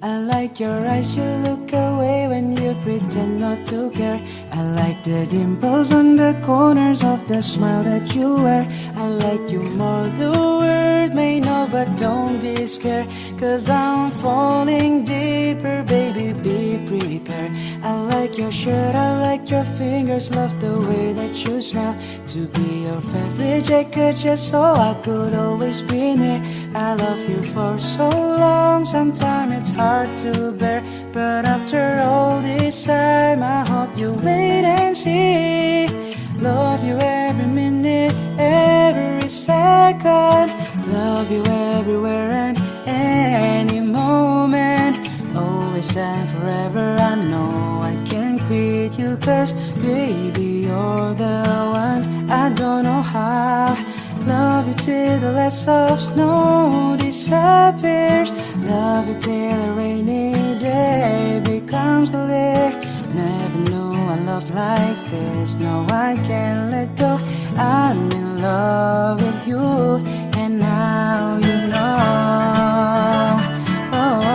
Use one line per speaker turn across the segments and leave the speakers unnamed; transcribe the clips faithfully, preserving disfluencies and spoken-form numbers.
I like your eyes, you look away when you pretend not to care. I like the dimples on the corners of the smile that you wear. I like you more, the word may know, but don't be scared, 'cause I'm falling deeper, baby, be prepared. I like your shirt, I like your fingers, love the way that you smell. To be your favorite jacket just so I could always be near. I love you for so long, sometimes it's hard to bear, but after all this time I hope you wait and see. Love you every minute, every second. Love you everywhere and any moment. Always and forever, I know I can't quit you, 'cause baby you're the one. I don't know how. Love you till the last of snow disappears. Love you till a rainy day becomes clear. Never knew a love like this. No, I can't let go. I'm in love with you, and now you know. Oh,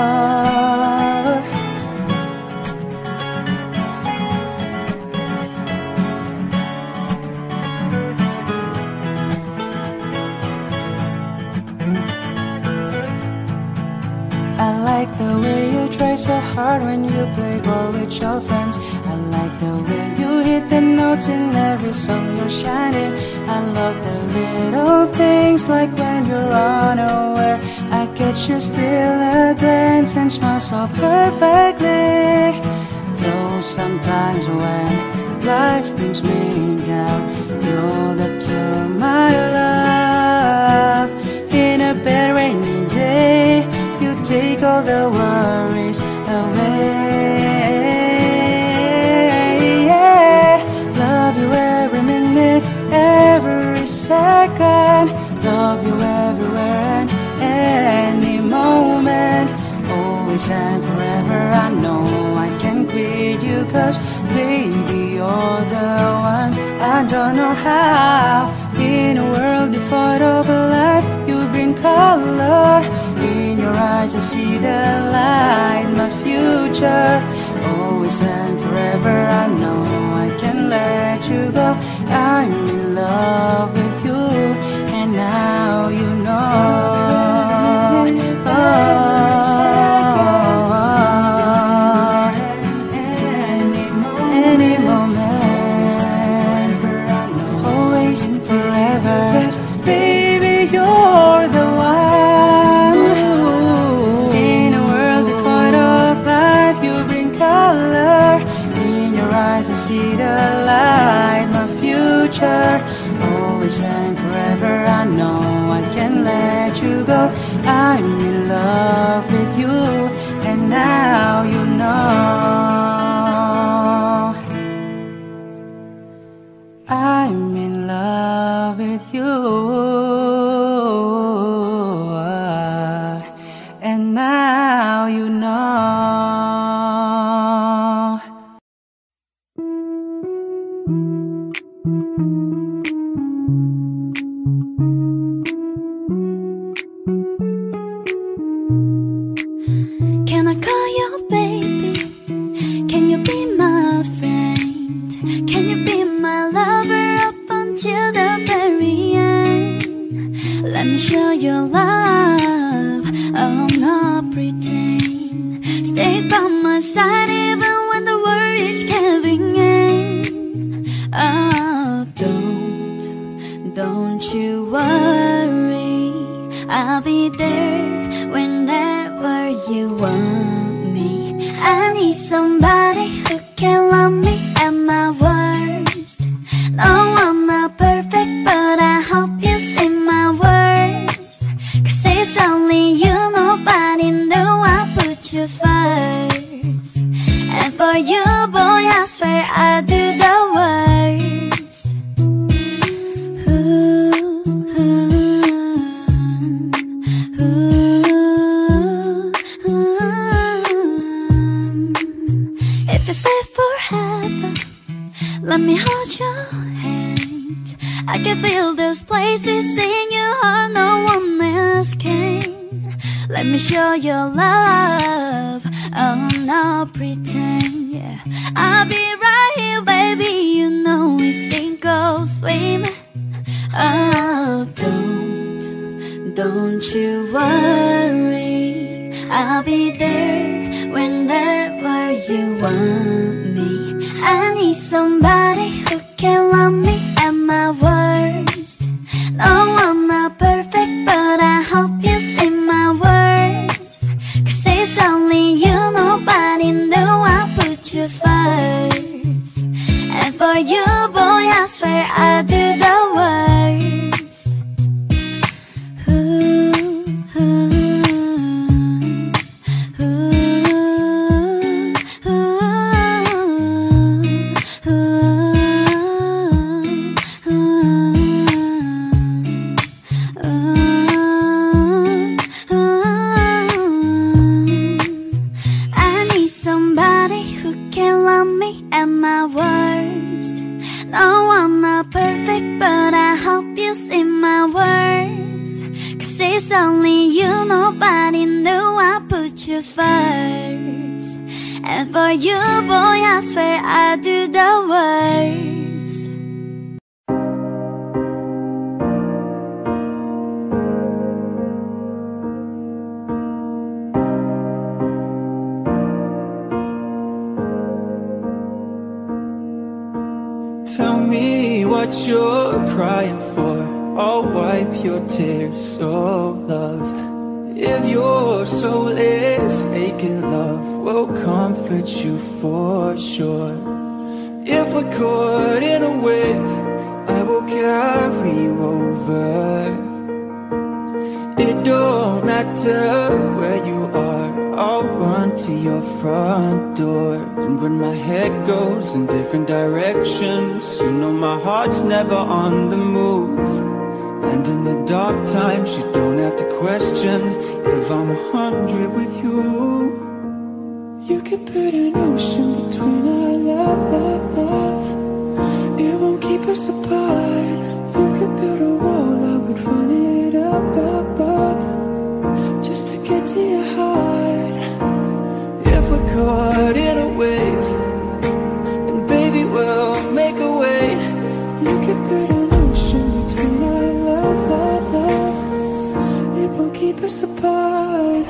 I like the way you try so hard when you play ball with your friends. I like the way you hit the notes in every song you're shining. I love the little things like when you're unaware. I catch you still a glance and smile so perfectly. Though sometimes when life brings me down, know that you're my love. In a bad rainy day, you take all the worries away. Yeah. Love you every minute, every second. Love you everywhere and any moment. Always and forever, I know I can't quit you, 'cause baby you're the one. I don't know how. In a world devoid of life, you bring color. In your eyes I see the light, my future. Always and forever, I know I can't let you go. I'm in love with you, and now you know. Oh, any moment, always and forever. Baby, you're the one. In a world devoid of life, you bring color. In your eyes I see the light, my future. Always and forever, I know I can't let you go. I'm in love with you, and now you know. I'm in love with you, and now you know.
Can I call you baby? Can you be my friend? Can you be my lover up until the very end? Let me show you love, I'll not pretend. Stay by my side even when the world is caving in. Oh, don't, don't you worry, I'll be there whenever you want me. I need somebody who can love me at my worst. No, I'm not perfect, but I hope you see my worst. 'Cause it's only you, nobody knew I put you first. And for you, boy, I swear I do the worst. Ooh, ooh, ooh, ooh. me show your love. Oh, no pretend, yeah. I'll be right here, baby. You know we sink or swim. Oh, don't, don't you worry. I'll be there whenever you want me. I need somebody who can love me at my worst. No, I'm not perfect, but I hope you see my words. Cause it's only you, nobody knew I put you first. And for you, boy, I swear I do the worst. Ooh, ooh, ooh, ooh, ooh, ooh, ooh. I need somebody who can love me at my worst. No, I'm not perfect, but I hope you see my words. Cause it's only you, nobody knew I put you first. And for you, boy, I swear I do the worst.
Tell me what you're crying for, I'll wipe your tears of love. If your soul is aching, love will comfort you for sure. If we're caught in a wave, I will carry you over. It don't matter where you are, I'll run to your front door. And when my head goes in different directions, you know my heart's never on the move. And in the dark times you don't have to question if I'm a hundred with you. You could put an ocean between our love, love, love. It won't keep us apart. You could build a wall, I would run it up, up, up, just to get to your heart. If we're caught in a wave, and baby we'll make a way. You could put an ocean between our love, love, love. It won't keep us apart.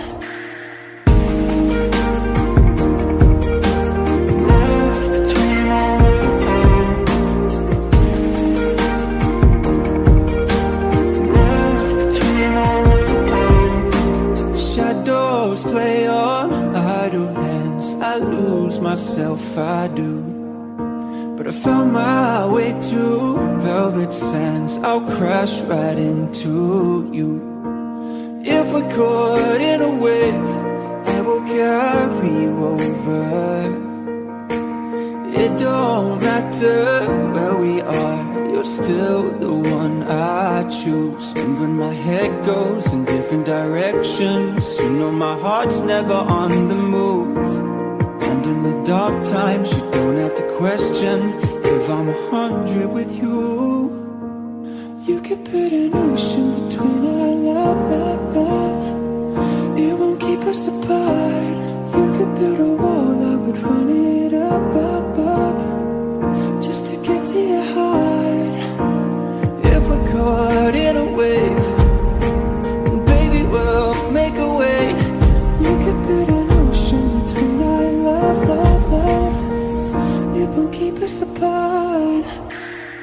Shadows play on idle hands, I lose myself, I do. But I found my way to velvet sands, I'll crash right into you. If we're caught in a wave, I will carry you over. It don't matter where we are, you're still the one I choose. And when my head goes in different directions, you know my heart's never on the move. And in the dark times you don't have to question if I'm a hundred with you. You could put an ocean between our love, love, love. It won't keep us apart. You could build a wall, I would run it up, up, up, just to get to your heart. If we're caught in a wave, and baby we'll make a way. You could put an ocean between our love, love, love. It won't keep us apart.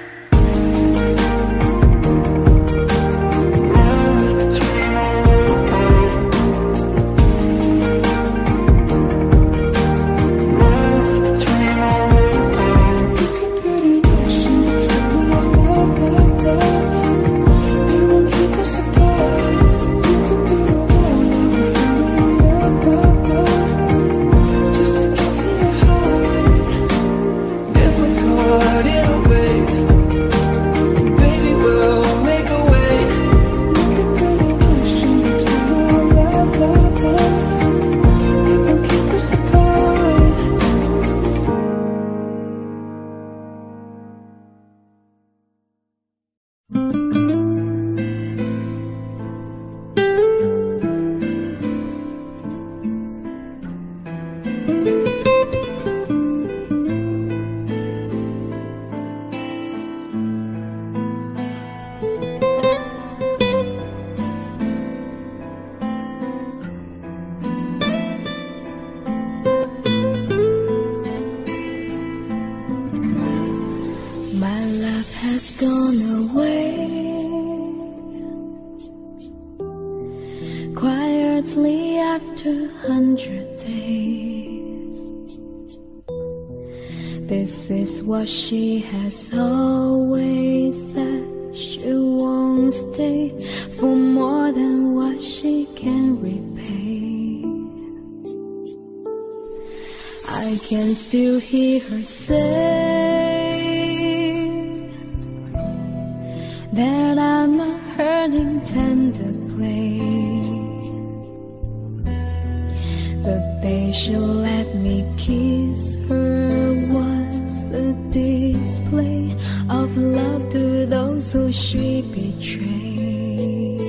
Between our
quietly after a hundred days. This is what she has always said. She won't stay for more than what she can repay. I can still hear her say that I'm not hurting tender play. The day she let me kiss her was a display of love to those who she betrayed.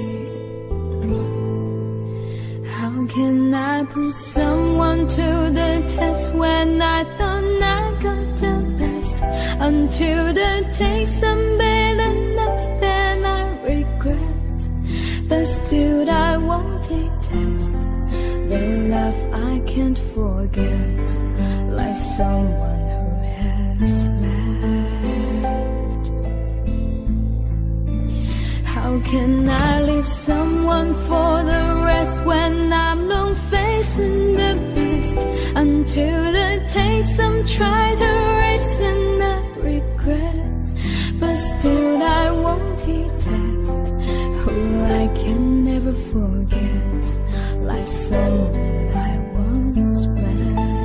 How can I put someone to the test when I thought I got the best? Until the taste of bitterness that I regret, but still I won't detest the love I can't forget, like someone who has left. How can I leave someone for the rest when I'm not facing the best? Until the taste I'm trying to erase and I regret, but still I won't detest who I can never forget, like someone I once met.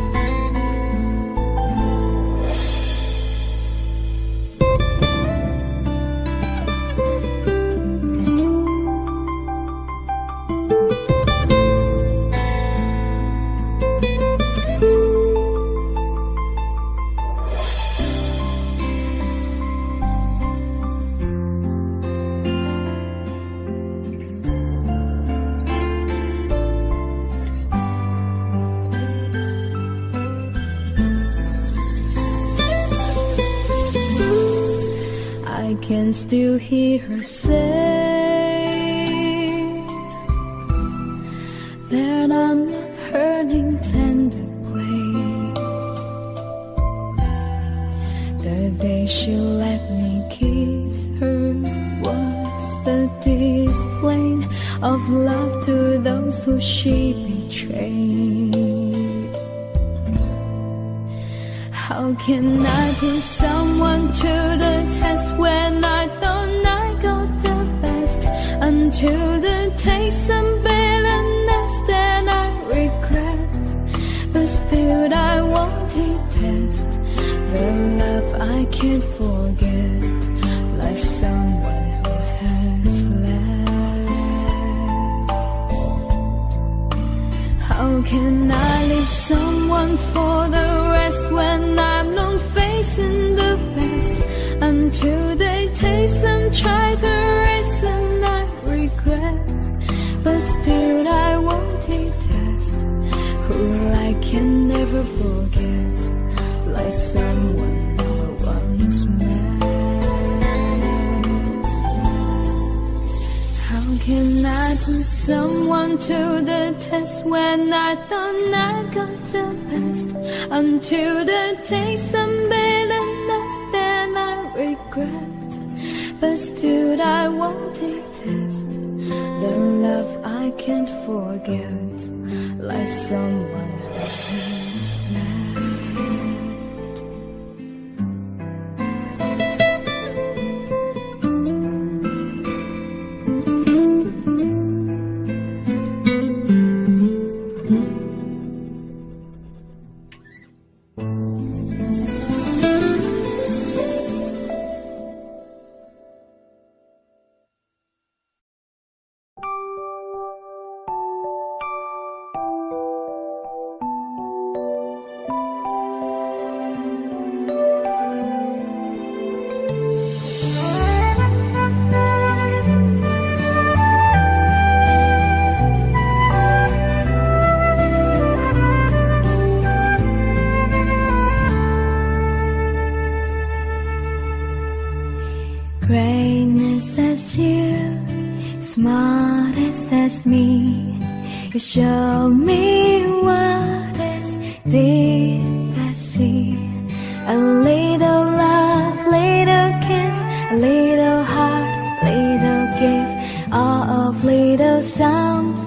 I can still hear her say that I'm not hurting tender play. The day she let me kiss her was the display of love to those who she betrayed. How can I put someone to the test when I thought I got the best? Until the taste of bitterness that I regret, but still I won't detest the love I can't forget, like someone who has left. How can I leave someone for the rest when I'm not facing the best? Until they taste and try to erase and I regret, but still I won't detest who I can never forget, like someone I once met. How can I put someone to the test when I thought I got the best? Until the taste of bitterness that I regret, but still I won't detest the love I can't forget, like someone who has greatness as you, smartest as me. You show me what is deep as sea. A little love, little kiss, a little heart, little gift, all of little something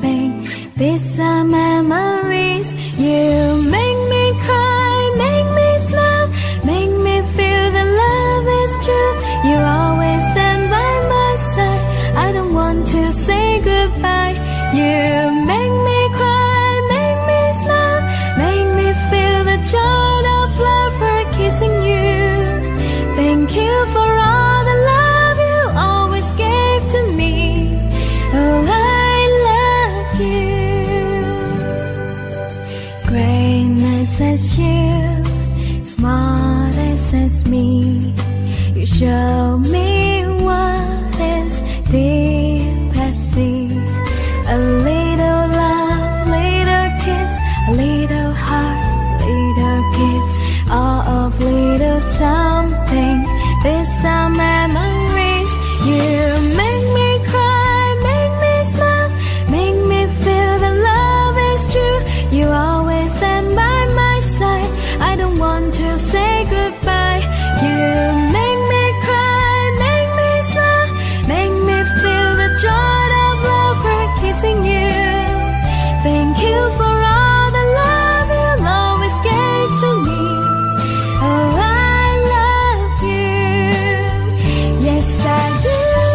Show me what is deep at sea. A little love, little kiss, a little heart, little gift, all of little something. These are memories. You make me cry, make me smile, make me feel that love is true. You always stand by my side. I don't want to say goodbye. You make me cry, make me smile, make me feel the joy of love for kissing you. Thank you for all the love you'll always gave to me. Oh, I love you. Yes, I do.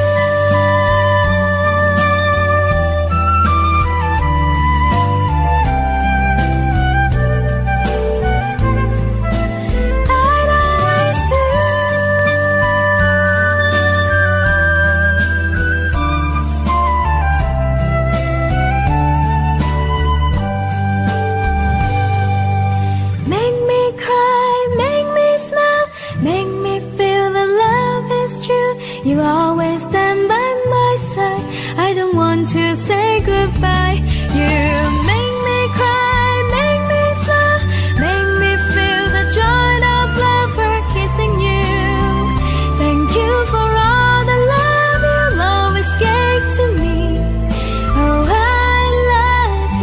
You always stand by my side. I don't want to say goodbye. You make me cry, make me smile, make me feel the joy of love for kissing you. Thank you for all the love you always gave to me. Oh, I love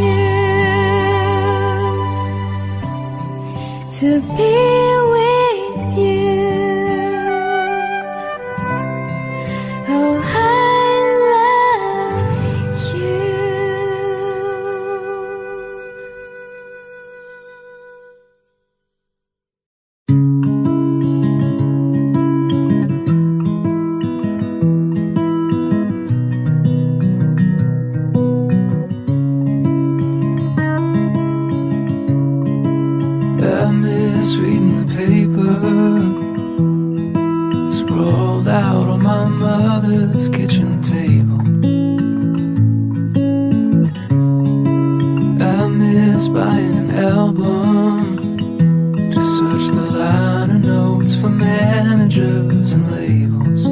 you. To be with you. Oh, I love you.
I miss reading the paper, sprawled out on my mother's kitchen table. I miss buying an album to search the liner notes for managers and labels.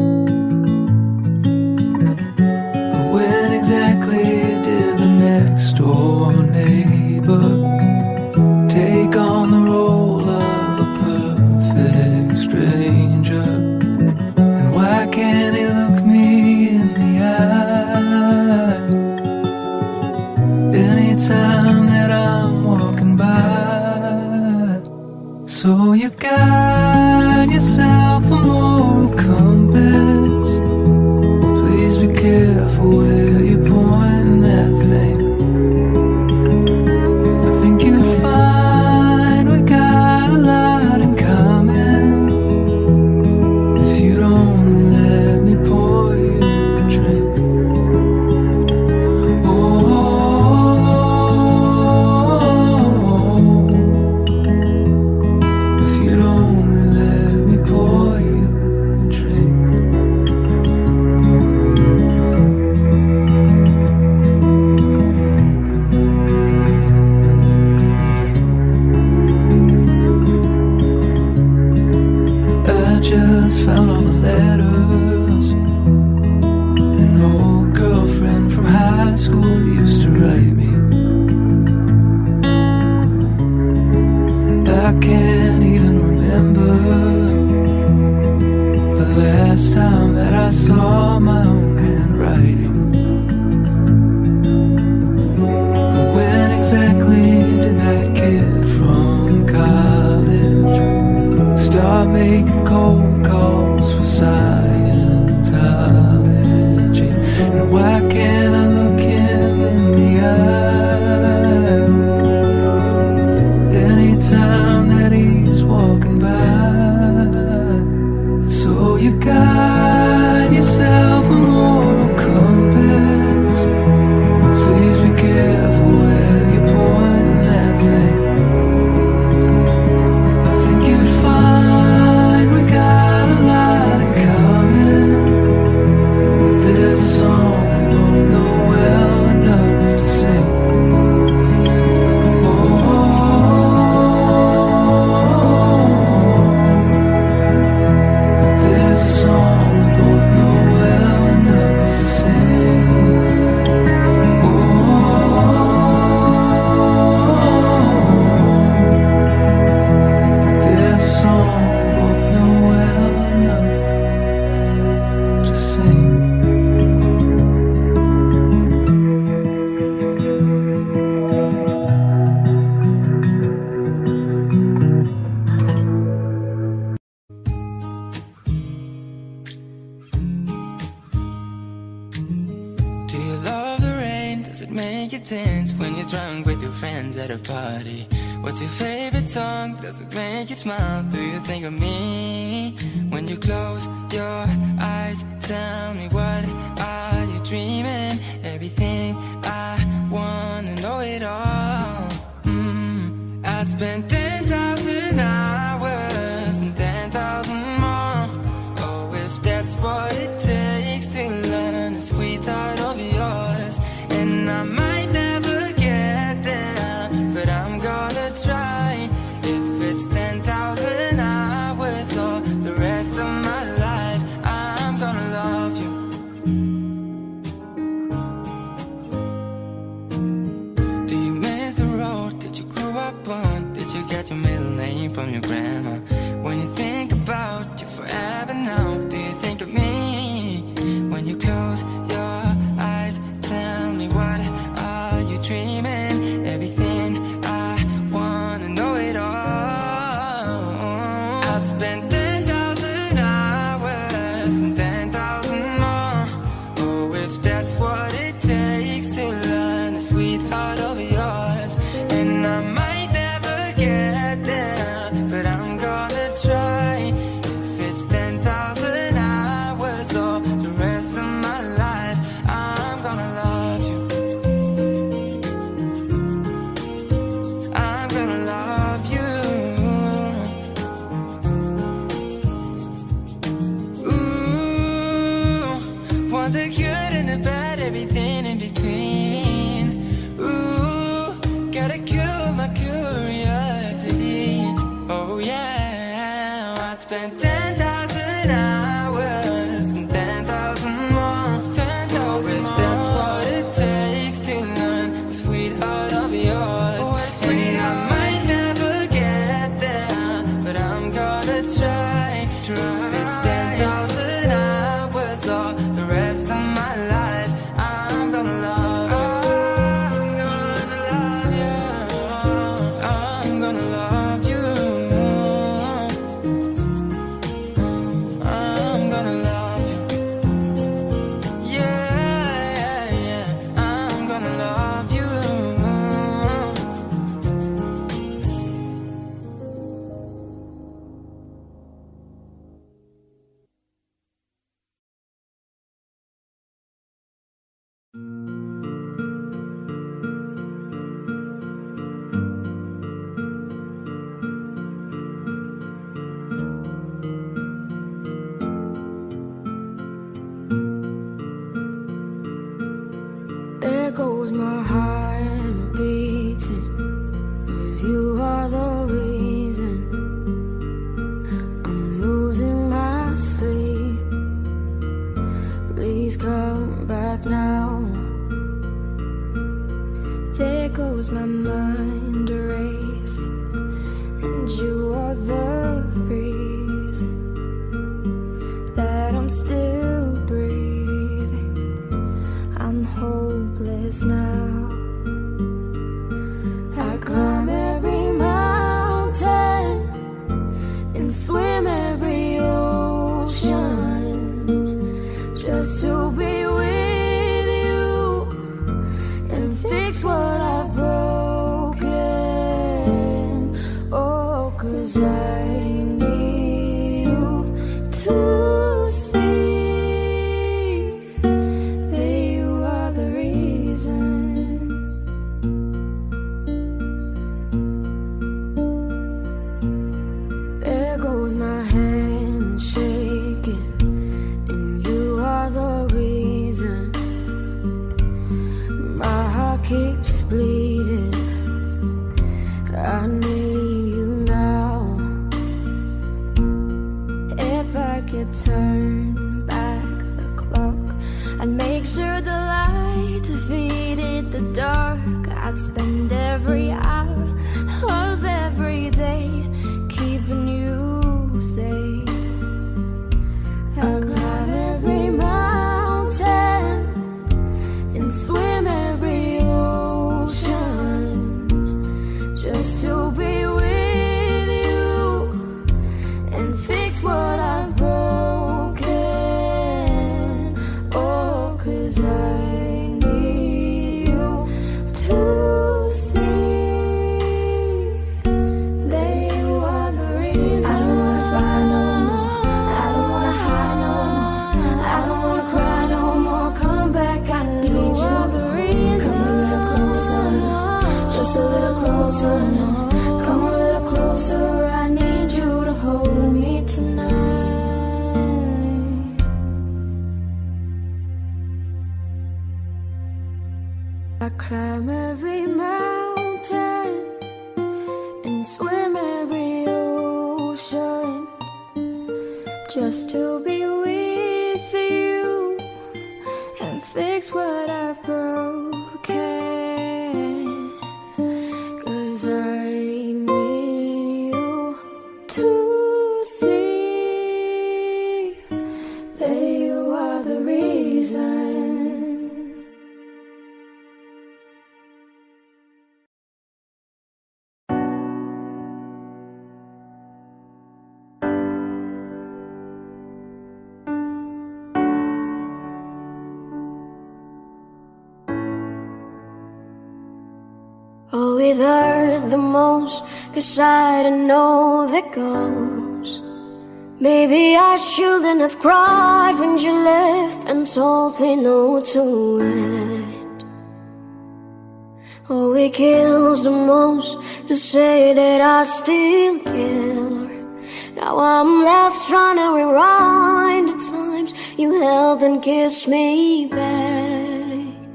But when exactly did the next door neighbor take on the role of a perfect stranger? And why can't he look me in the eye anytime that I'm walking by? So you got yourself a moral compass. Please be careful where you point that thing. Just found all the letters an old girlfriend from high school used to write me. I can't even remember the last time that I saw my own handwriting. But when exactly did that kid from college start making cold calls for Scientology? And why can't I look him in the eye anytime that he's walking by? So you got yourself a moral compass. Please be careful where you point that thing. I think you'd find
dance when you're drunk with your friends at a party? What's your favorite song? Does it make you smile? Do you think of me? When you close your eyes, tell me what are you dreaming? Everything I wanna know it all. mm. I'd spend ten thousand hours and ten thousand more. Oh, if that's what it takes to learn a sweetheart of yours. And I might never get there, but I'm gonna try. If it's ten thousand hours or the rest of my life, I'm gonna love you. Do you miss the road that you grew up on? Did you get your middle name from your grandma? When you think about you forever now, do you think of me? When you close your eyes, tell me what are you dreaming? Everything I wanna know it all. I'd spend ten thousand hours and ten thousand more. Oh, if that's what it takes to learn a sweetheart of yours. And I might never get there, but I'm gonna try. If it's ten thousand hours or the rest of my life, I'm gonna love you. I'm gonna love you. Ooh, want the good and the bad, everything in between. Ooh, gotta kill my curiosity. Oh yeah, I'd spend ten thousand hours and ten thousand more. ten thousand oh, if that's what it takes to learn the sweetheart of yours. Oh, and I might never get there, but I'm gonna try. try. If it's ten thousand hours or the rest of my life, I'm gonna love you. I'm gonna love you. I'm gonna love you. I'm gonna love you. Yeah, yeah, yeah. I'm gonna love you.
There goes my heart beating, 'cause you are the reason I'm losing my sleep. Please come back now.
There goes my mind racing, and you are the reason that I'm still breathing. I'm hopeless now. I climb every mountain and swim every ocean just to be with you and fix what I've broken. Oh, 'cause I need you to see that you are the reason. There goes my hand shaking, and you are the reason. My heart keeps bleeding. I need you now. If I could turn back the clock, I'd make sure the light defeated the dark. I'd spend every hour of every day keeping you safe. I'd climb every mountain and swim every ocean just to be with you and fix what I've broken. Oh, 'cause I need you to
closer now. Come a little closer, I need you to hold me tonight. I climb every mountain and swim every ocean just to be with you and fix what I've broken. 'Cause I need you to see that you are the reason. Oh, it hurt the most, 'cause I don't know the goes. Maybe I shouldn't have cried when you left and told me no to it. Oh, it kills the most to say that I still care. Now I'm left trying to rewind the times you held and kissed me back.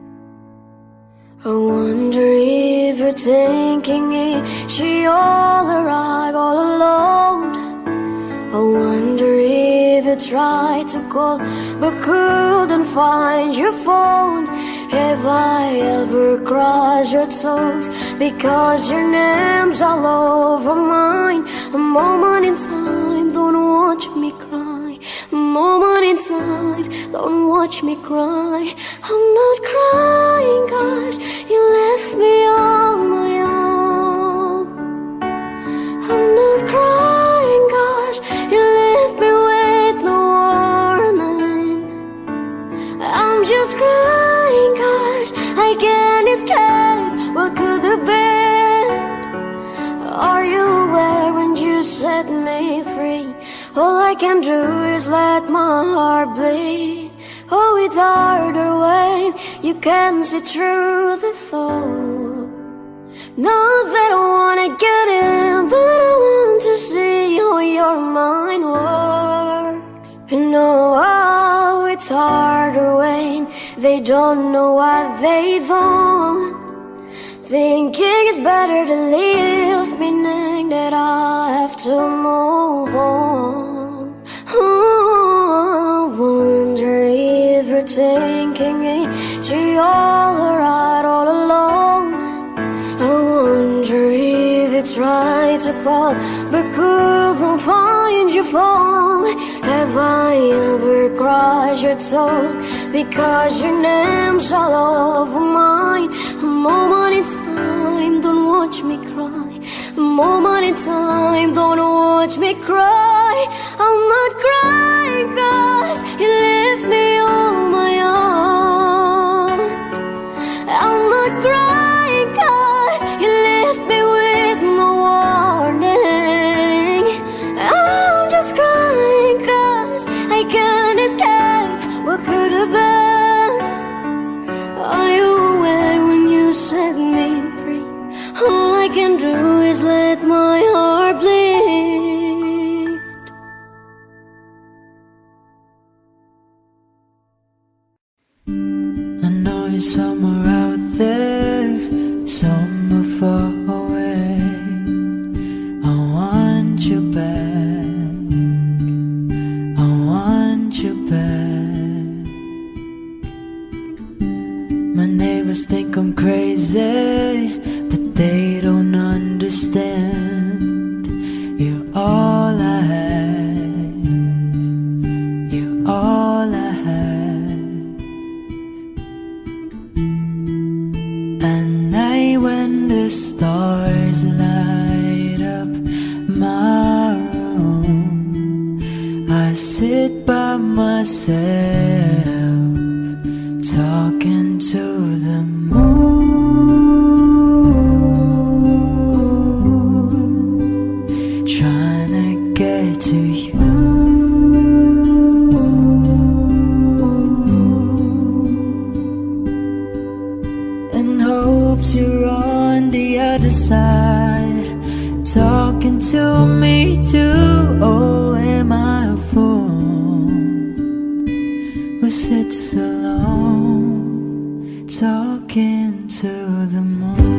I wonder if you're thinking it, she all right all alone. I wonder if you tried to call but couldn't find your phone. Have I ever crossed your toes because your name's all over mine? A moment in time, don't watch me cry. A moment in time, don't watch me cry. I'm not crying 'cause you left me on my own. I'm not crying 'cause you left me with no warning. I'm just crying 'cause I can't escape what could have been. Are you aware when you set me free? All I can do is let my heart bleed. Oh, it's harder when you can see through the thought. Not that I wanna get in, but I want to see how your mind works. And know how it's harder when they don't know what they don't. Thinking it's better to leave, meaning that I have to move on. Oh, I wonder if you're thinking it, she all right all alone. I wonder if you tried to call but couldn't find your phone. Have I ever crossed your toes because your name's all over mine? A moment in time, don't watch me cry. A moment in time, don't watch me cry. I'm not crying 'cause you left me on my own. I'm not crying 'cause you left me with no warning. I'm just crying 'cause I can't escape what could have been. Are you aware when you set me free? All I can do is let my heart bleed.
I know you're somewhere out there, somewhere far away. I want you back, I want you back. My neighbors think I'm crazy, but they don't understand. You're all I have, you're all I have. At night when the stars light up my room, I sit by myself, talking to the moon, trying to get to you. And and hopes you're on the other side, talking to me too. Oh, am I a fool? Was it so long talking to the moon?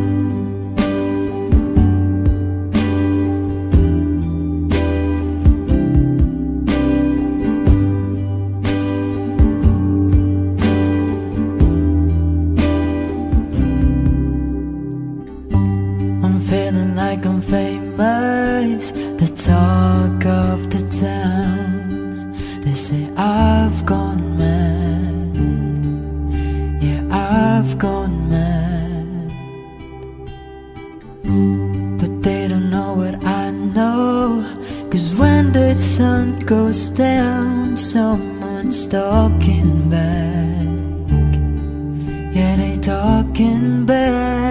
Feeling like I'm famous, the talk of the town. They say I've gone mad, yeah, I've gone mad. But they don't know what I know, 'cause when the sun goes down, someone's talking back. Yeah, they talking back.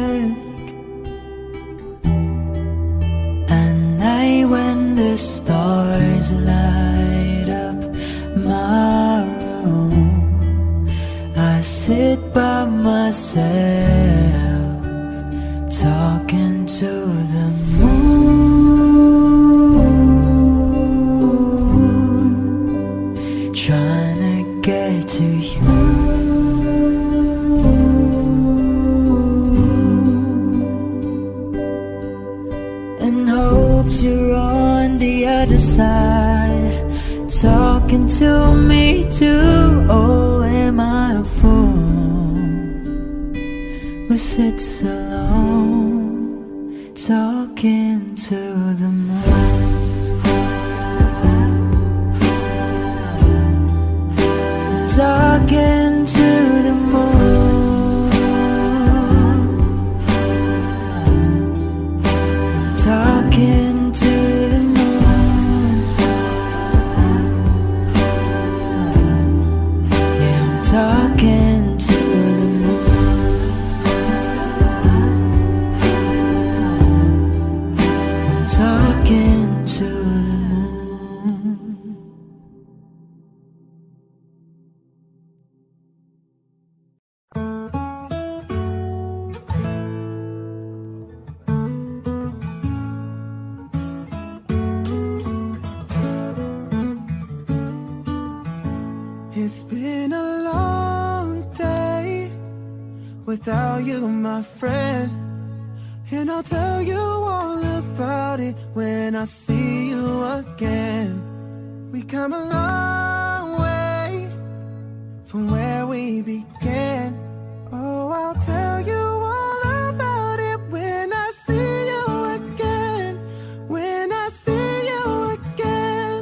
When the stars light up my room, I sit by myself, talking to the moon, trying to get to you. You're on the other side, talking to me too. Oh, am I a fool? Was it so long talking to the moon? Talking to the moon, talking to the moon. Yeah, I'm talking to the moon. I'm talking to the moon.
It's been a long day without you, my friend, and I'll tell you all about it when I see you again. We come a long way from where we began. Oh, I'll tell you all about it when I see you again. When I see you again.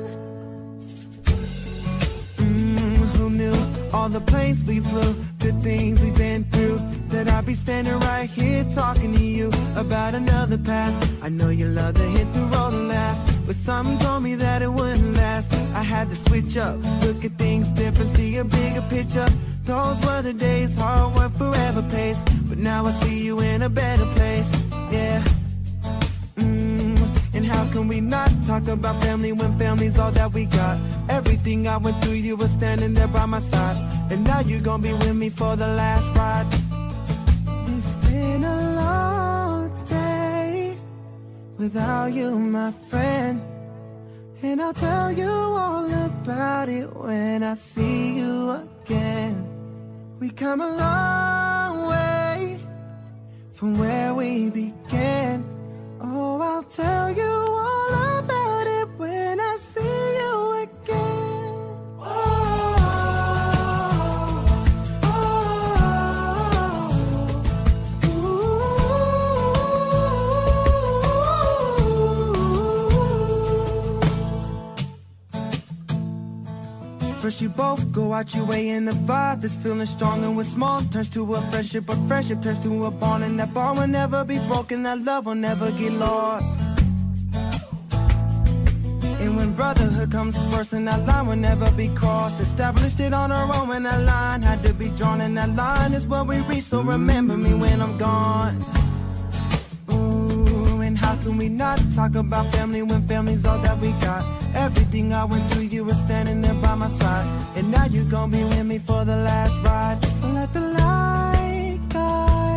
Mm, who knew all the places we flew, good things we've been through, that I'd be standing right here talking to you about another path. I know you love to hit the road and laugh, but something told me that it wouldn't last. I had to switch up, look at things different, see a bigger picture. Those were the days, hard work forever pays, but now I see you in a better place, yeah. Mm, and how can we not talk about family when family's all that we got? Everything I went through, you were standing there by my side, and now you're gonna be with me for the last ride. It's been a long day without you, my friend, and I'll tell you all about it when I see you again. We come a long way from where we began. Oh, I'll tell you all about it when I see you again. Oh, oh, oh, ooh. First you both go out your way and the vibe is feeling strong, and what's small turns to a friendship, but friendship turns to a bond, and that bond will never be broken, that love will never get lost. And when brotherhood comes first, and that line will never be crossed, established it on our own, and that line had to be drawn, and that line is what we reach, so remember me when I'm gone. Ooh, and how can we not talk about family when family's all that we got? Everything I went through, you were standing there by my side, and now you're gonna be with me for the last ride. So let the light guide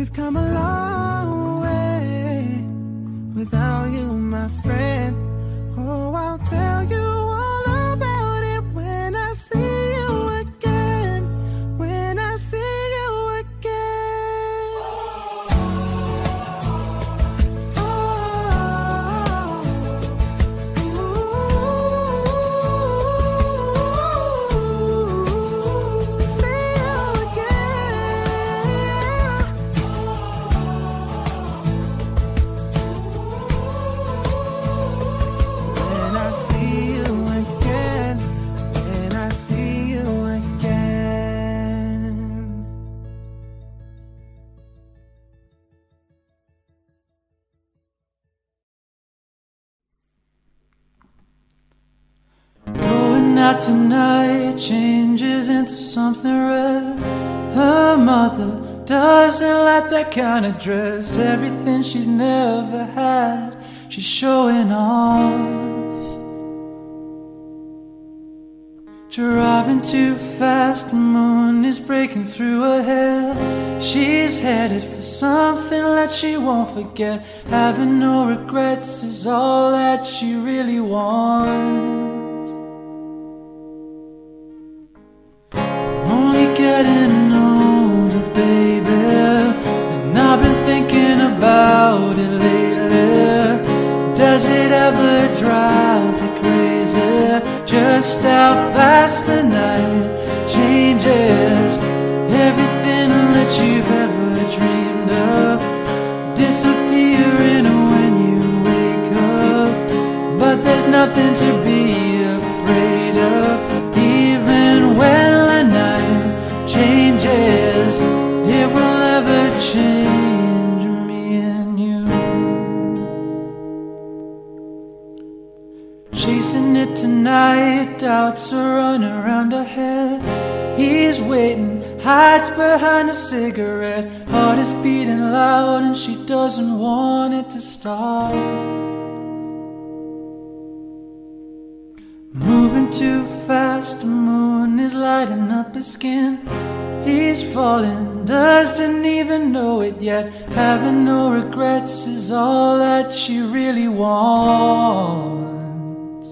We've come a long way without you, my friend. Oh, I'll tell you all about it when I see you again. When I see you again. Oh, ooh, see you again. When I see you again, when I see you again.
Going out tonight changes into something red. Her mother doesn't like that kind of dress. Everything she's never had, she's showing off. Driving too fast, the moon is breaking through her hair. She's headed for something that she won't forget. Having no regrets is all that she really wants. Only getting older, baby, and I've been thinking about it lately. Does it ever drive you crazy? Just how fast the night changes. Everything that you've ever dreamed of disappearing when you wake up. But there's nothing to be afraid of. Even when the night changes, it will never change me and you. Chasing it tonight, doubts are running around her head. He's waiting, hides behind a cigarette. Heart is beating loud and she doesn't want it to stop. Moving too fast, the moon is lighting up his skin. He's falling, doesn't even know it yet. Having no regrets is all that she really wants.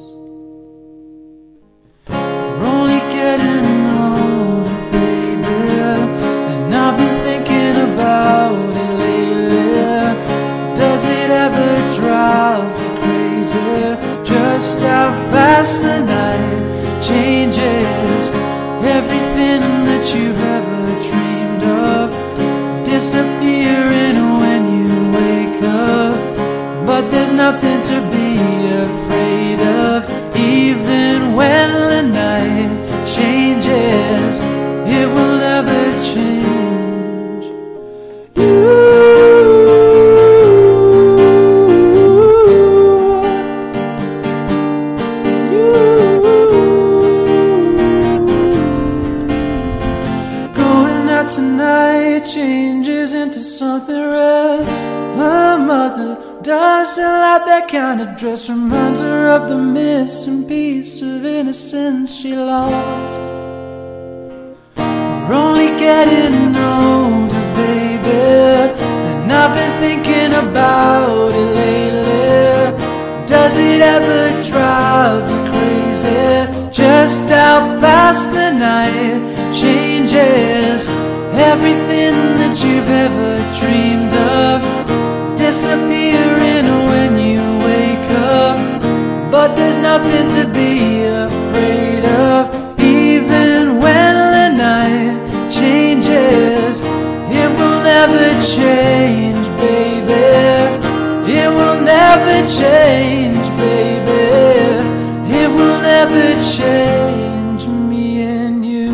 We're only getting older, baby, and I've been thinking about it lately. Does it ever drive you crazy? Just how fast the night changes. Everything that you've ever dreamed of disappearing when you wake up. But there's nothing to be afraid of. Even when the night changes, it will never change you. Tonight changes into something red. Her mother doesn't like that kind of dress. Reminds her of the missing piece of innocence she lost. We're only getting older, baby, and I've been thinking about it lately. Does it ever drive you crazy? Just how fast the night changes. Everything that you've ever dreamed of disappearing when you wake up. But there's nothing to be afraid of. Even when the night changes, it will never change, baby. It will never change, baby. It will never change me and you.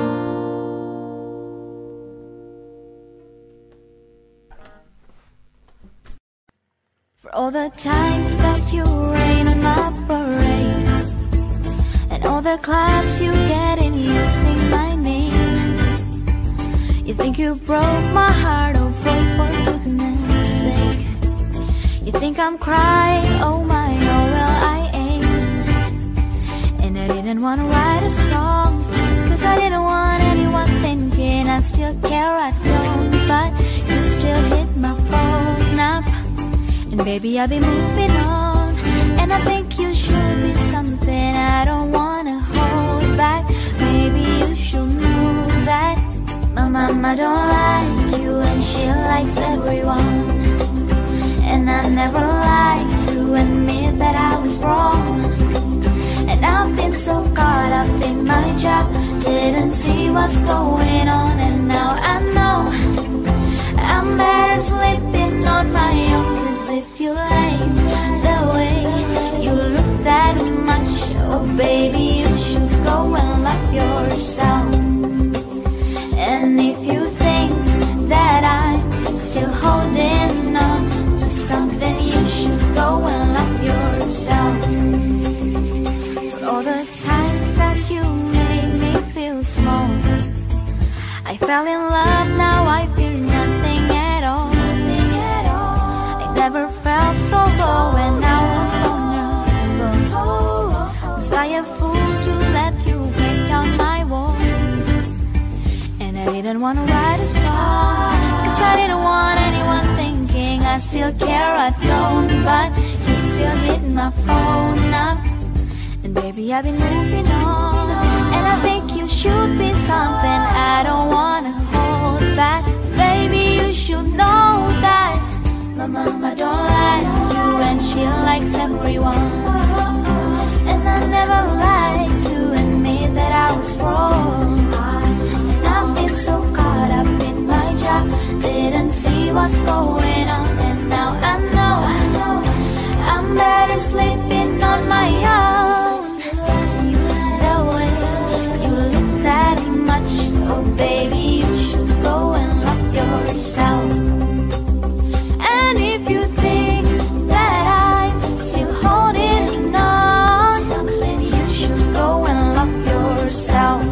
For all the times that you rain on my parade, and all the claps you get in using my name. You think you broke my heart, oh boy, for goodness sake. You think I'm crying, oh my, oh well I ain't. And I didn't want to write a song, cause I didn't want anyone thinking I still care, I don't. But you still Baby, I'll be moving on, and I think you should be something I don't wanna hold back. Maybe you should know that my mama don't like you and she likes everyone. And I never like to admit that I was wrong. And I've been so caught up in my job, didn't see what's going on. And now I know I'm better sleeping on my own. Cause if you like the way you look that much, oh baby, you should go and love yourself. And if you think that I'm still holding on to something, you should go and love yourself. For all the times that you made me feel small, I fell in love, now I feel nothing at all. I never felt so low when I was vulnerable. Was I a fool to let you break down my walls? And I didn't want to write a song, cause I didn't want anyone thinking I still care, I don't. But you still hit my phone up, and baby, I've been moving on. And I think you should be something I don't wanna hold back. Baby, you should know that my mama don't like you and she likes everyone. And I never like to admit that I was wrong. And I've been so caught up in my job, didn't see what's going on. And now I know, I know I'm better sleeping on my own. The way you look that much, oh baby, you should go and love yourself. And if you think that I'm still holding on to something, you should go and love yourself.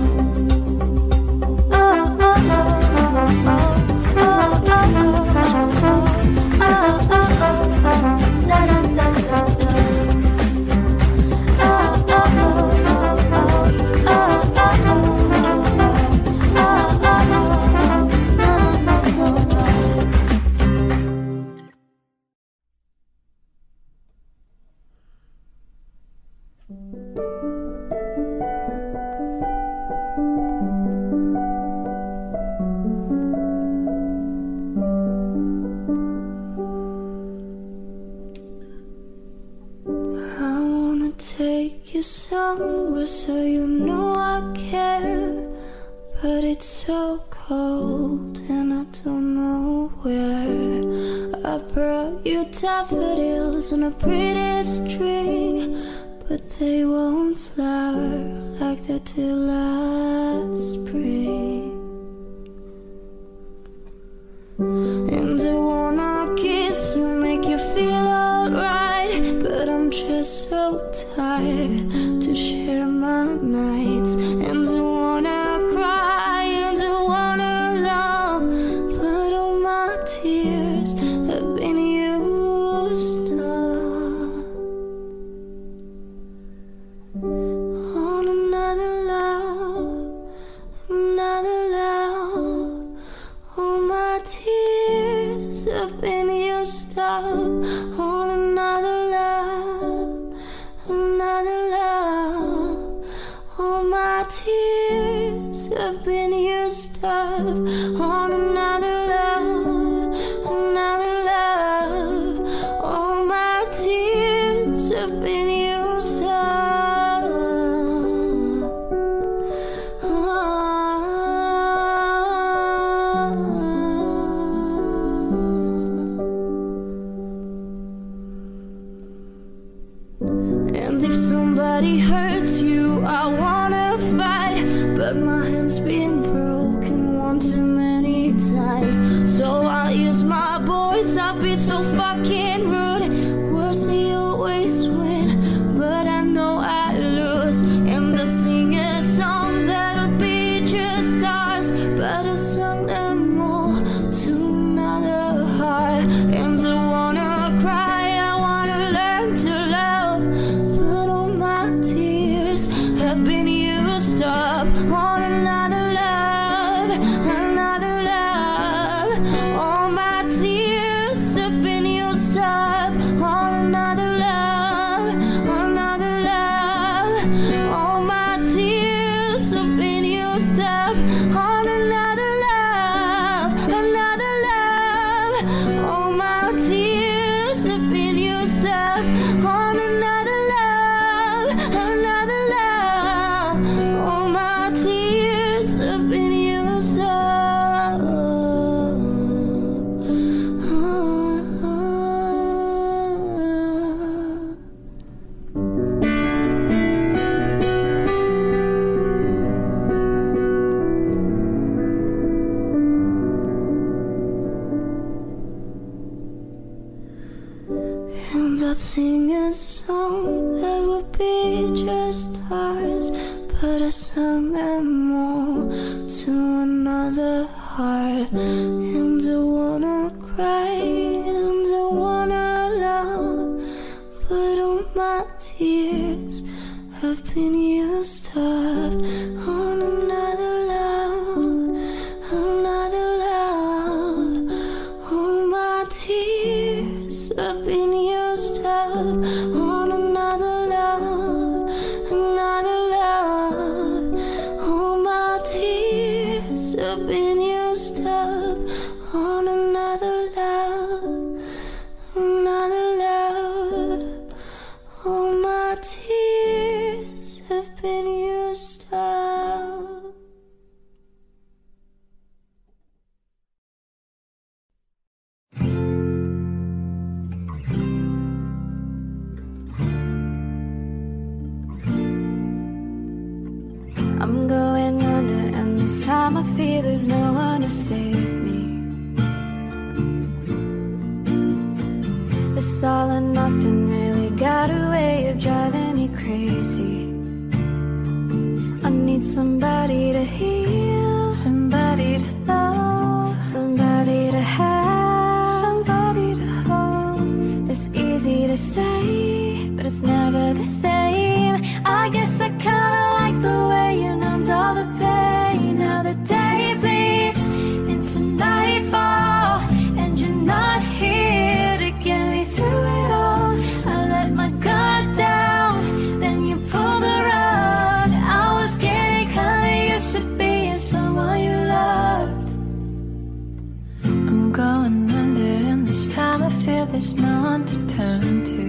Somewhere so you know I care, but it's so cold and I don't know where. I brought you daffodils on a pretty string, but they won't flower like they did last spring. And I wanna kiss you, make you feel alright, but I'm just so tired to share my nights. And I wanna cry and I wanna love, but all my tears have been used up on another love, another love. All my tears have been used up on another love, another love. All my tears have been used up on another love, another love. All my tears have been used up. And if somebody hurts you, I wanna fight, but my hand's been broken one too many times. So I'll use my voice, I'll be so fucking rude. Words they always win, but I know I lose. And I sing a song that'll be just ours, but I sung them all to another heart. And I wanna cry, I wanna learn to love, but all my tears have been used up on another love, another love. All my tears have been used up
sing a song that would be just ours, but I sung them all to another heart. And I wanna cry, and I wanna love, but all my tears have been used up on another love, another love. All my tears have been used up on another love, another love. All my tears have been used up on another love, another love. All my tears have been used up.
I'm going under, and this time I feel there's no one to save me. This all or nothing really got a way of driving me crazy. I need somebody to heal, somebody to know, somebody to have, somebody to hold. It's easy to say, but it's never the same. I guess I kinda like the way you numbed all the pain. Now the day bleeds into nightfall, and you're not here to get me through it all. I let my guard down, then you pulled the rug. I was getting kinda used to being someone you loved.
I'm going under, and this time I feel there's no one to turn to.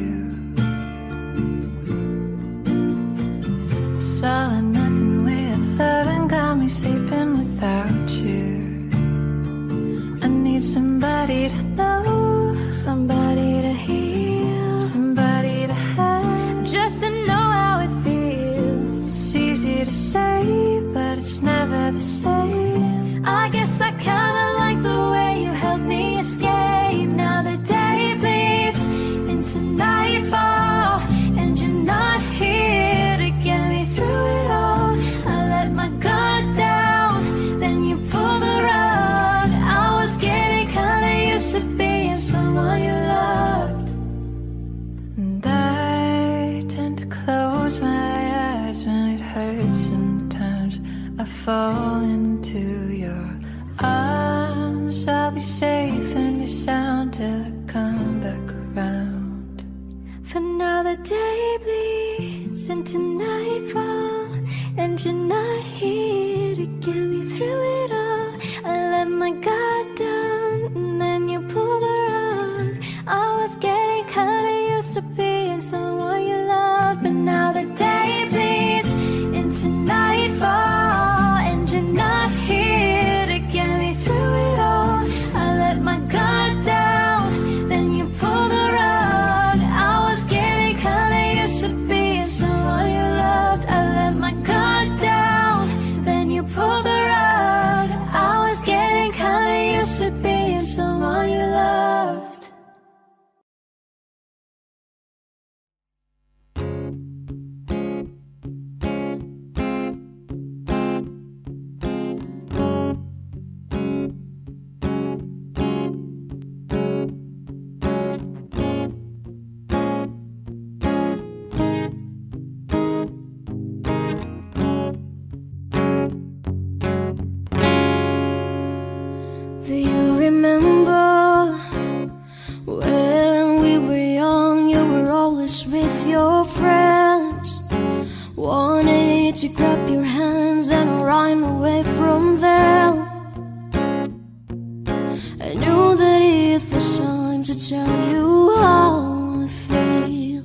It's all or nothing way of loving got me sleeping without you. I need somebody to know,
Somebody to heal,
somebody to have,
just to know how it feels.
It's easy to say, but it's never the same.
I guess I kinda like the way you helped me escape. Now the day bleeds into nightfall, and you're not here to get me through it all. I let my guard down, then you pulled the rug. I was getting kinda used to being someone you loved.
And I tend to close my eyes when it hurts. Sometimes I fall into your arms. I'll be safe in your sound till I come back around.
For now the day bleeds into nightfall, and you're not here to get me through it all. I let my guard down, and then you pulled the rug. I was getting kinda used to being someone you loved. But now the day bleeds into nightfall, and you're not here to get me through it all. I let my guard down, then you pulled the rug. I was getting kinda used to being someone you loved. I let my guard down, then you pulled the rug. I was getting kinda used to being someone you loved. Do you remember when we were young? You were always with your friends, wanted to grab your hands and run away from them. I knew that it was time to tell you how I feel,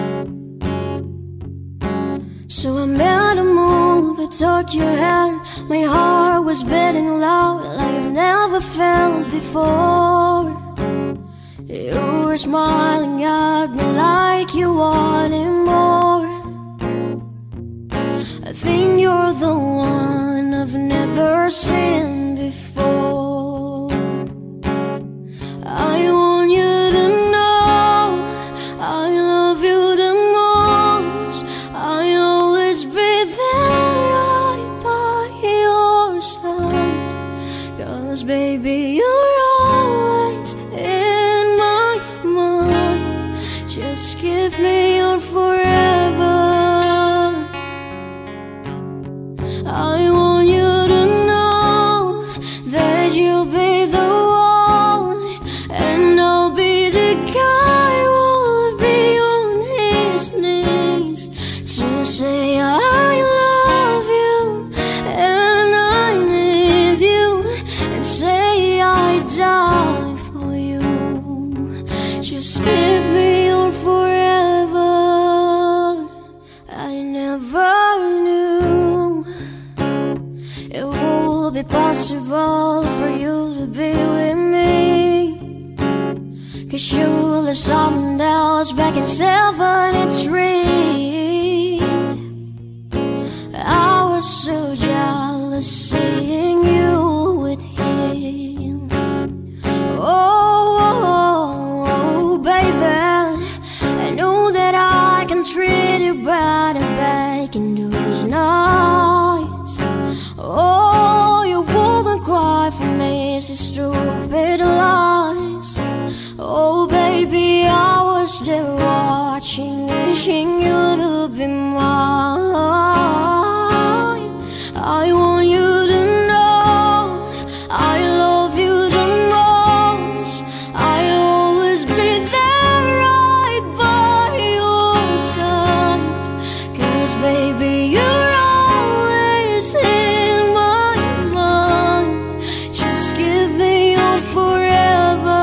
so I made a move. I took your hand. My heart was beating loud like I've never felt before. You were smiling at me like you wanted more. I think you're the one I've never seen before. I want you to know I
'cause baby, you're always in my mind. Just give me your forever. I want you to know that you'll be the one, and I'll be the guy who'll be on his knees to say I love you and I need you, and say I die for you. Just give me your forever. I never knew it would be possible for you to be with me, 'cause you left someone else back in seventy-three. I was so jealous seeing you with him. Oh, oh, oh, baby, I know that I can treat you better back in those nights. Oh, you wouldn't cry for me, it's stupid lies. Oh, baby, I was there watching, wishing you to be mine. I want you to know I love you the most. I'll always be there right by your side, 'cause baby, you're always in my mind. Just give me your forever.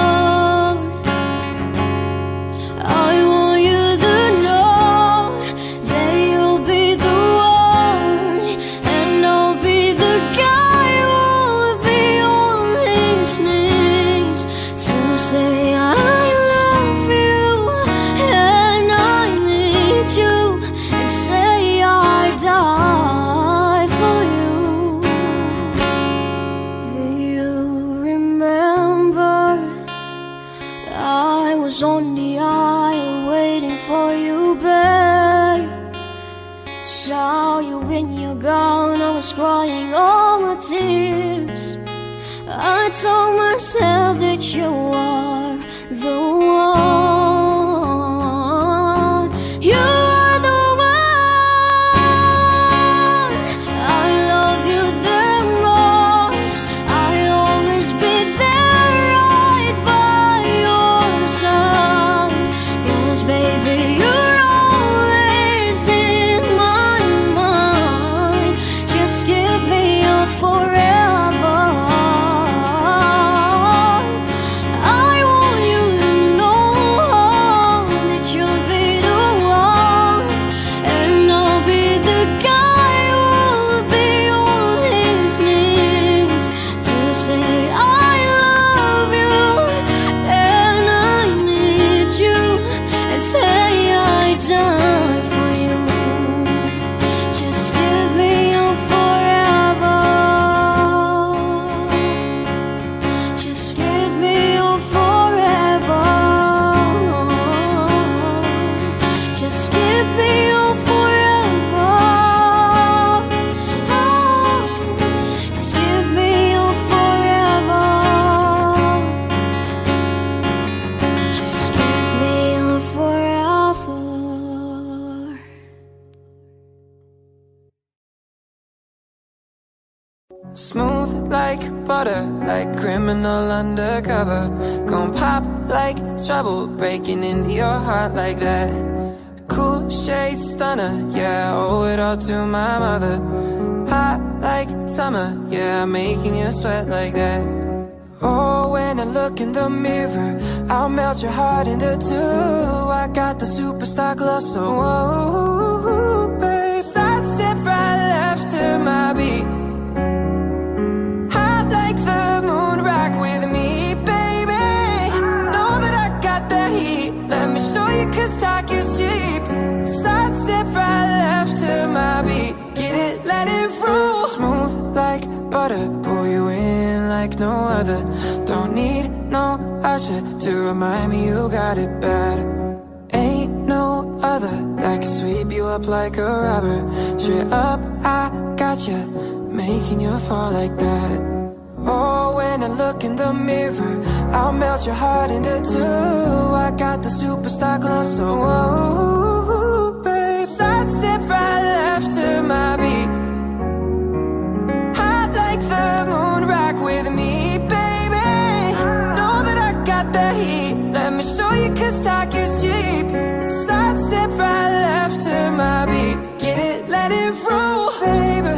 I want you to know that you'll be the one, and I'll be the guy who'll be on his knees to say I love you and I need you, and say I die for you. Do you remember I was on the aisle waiting for you, babe? Saw you in your gown, I was crying all my tears. I told myself that you are the one. You are the one. I love you the most. I'll always be there right by your side, 'cause baby, you're always in my mind. Just give me your forever. I want you to know that you'll be the one, and I'll be the guy who'll be on his knees to say I love you and I need you, and say I die for you. Just give me your forever. Just give me your forever. Just give me your forever. Just give me your forever. Just give me your forever.
Smooth like butter, like criminal undercover. Gon' pop like trouble, breaking into your heart like that. Cool shade stunner, yeah, I owe it all to my mother. Hot like summer, yeah, making you sweat like that. Oh, when I look in the mirror, I'll melt your heart into two. I got the superstar glow, so whoa, babe. Sidestep right left to my beat. Hot like the moon, rock with me, baby. Know that I got the heat. Let me show you, 'cause talk is cheap. Sidestep right left to my beat. Get it, let it roll. Smooth like butter, pull you in like no other. Don't need no usher to remind me you got it bad. Ain't no other that can sweep you up like a rubber. Straight up, I got you, making you fall like that. Oh, look in the mirror, I'll melt your heart into two. I got the superstar glow, so whoa, babe. Sidestep right left to my beat. Hot like the moon, rock with me, baby. Know that I got that heat. Let me show you, cause talk is cheap. Sidestep right left to my beat. Get it, let it roll, baby.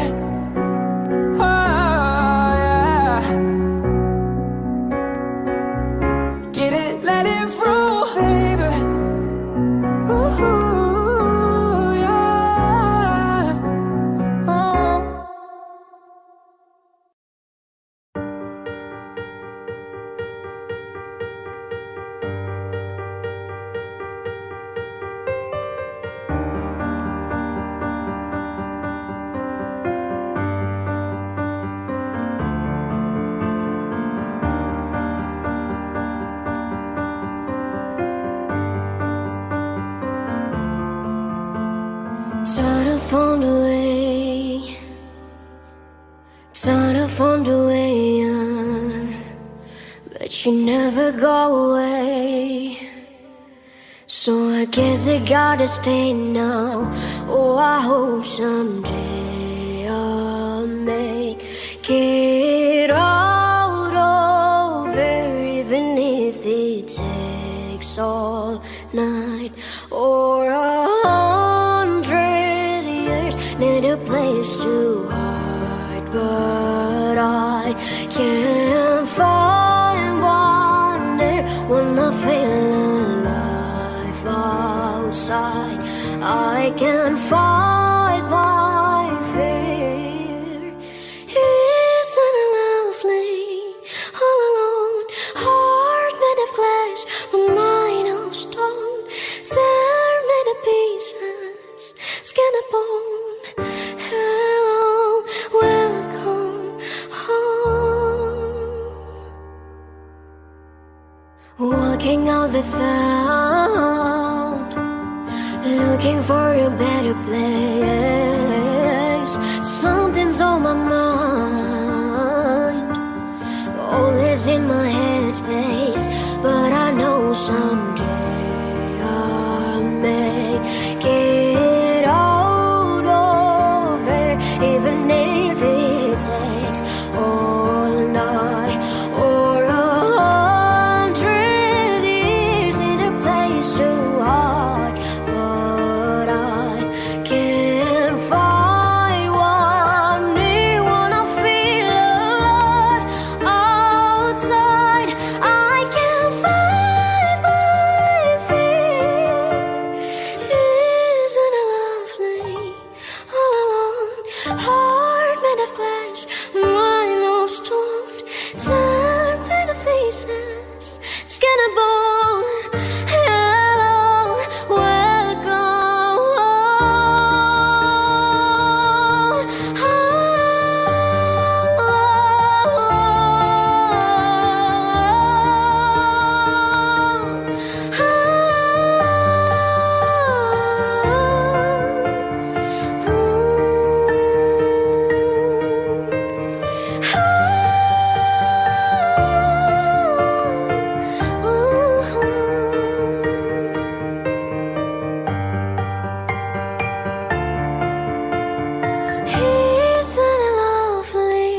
Try to find a way, try to find a way on, but you never go away. So I guess I gotta stay now. Oh, I hope someday I'll make it out of here, even if it takes all night or a need a place to hide, but I can't find one there when I feel alive outside. I can't fight my fear. Isn't it lovely? All alone, heart made of glass, my mind of stone, tear me to pieces, skin and bone. Hello, welcome home. Walking out the sound, looking for a better place. Something's on my mind, all is in my head space. But I know someday I'll make it out of here, even if it takes all night or a hundred years in a place so hard. But I can't find one new when I feel alive outside. I can't find my fear. Isn't it lovely? All alone, heart made of glass, mind of stone, turn to faces, skin and bone. Hello, welcome Isn't it lovely?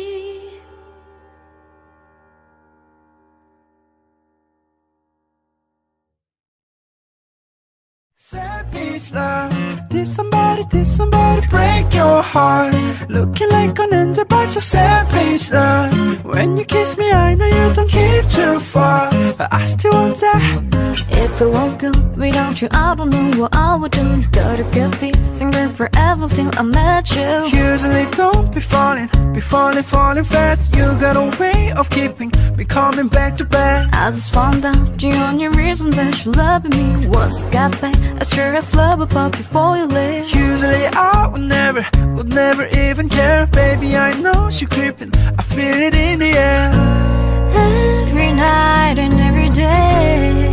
Savage love. Did somebody, did somebody break your heart? Looking like an angel, but you're savage love. When you kiss me, I know you don't keep too far, but I still want that.
If I woke up without you, I don't know what I would do. Gotta get this and go forever till I met you.
Usually don't be falling, be falling, falling fast. You got a way of keeping me coming back to back.
I just found out the only reason that you love me was got back. I sure have love about before you leave.
Usually I would never, would never even care. Baby, I know you creeping, I feel it in the air.
Every night and every day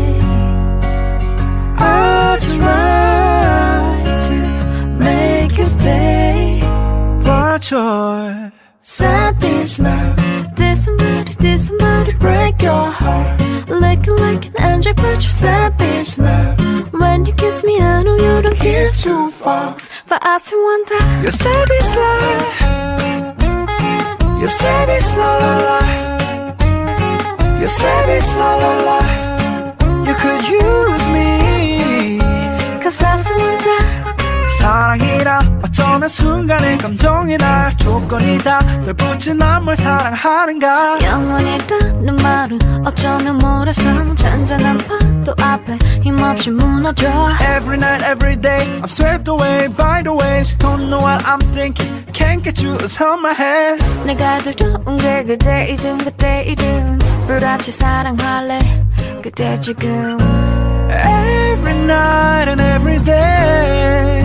I try to make you stay.
But you're
savage love. Did somebody, did somebody somebody break your heart. Looking like an angel but you're savage love. When you kiss me I know you don't give two fucks. But I still want that.
You're savage love. You're savage la la la. You're savage la la la. You could use me.
Cause I still want that.
사랑이라 어쩌면 순간의 감정이라 조건이다. 널 붙인 난 뭘 사랑하는가.
영원이라는 말은 어쩌면 모래성 잔잔한 파도 앞에 힘없이 무너져.
Every night, every day I'm swept away by the waves. Don't know what I'm thinking. Can't get you out of my head.
내가 두려운 게 그대이든 그때이든 불같이 사랑할래 그대 지금.
Every night and every day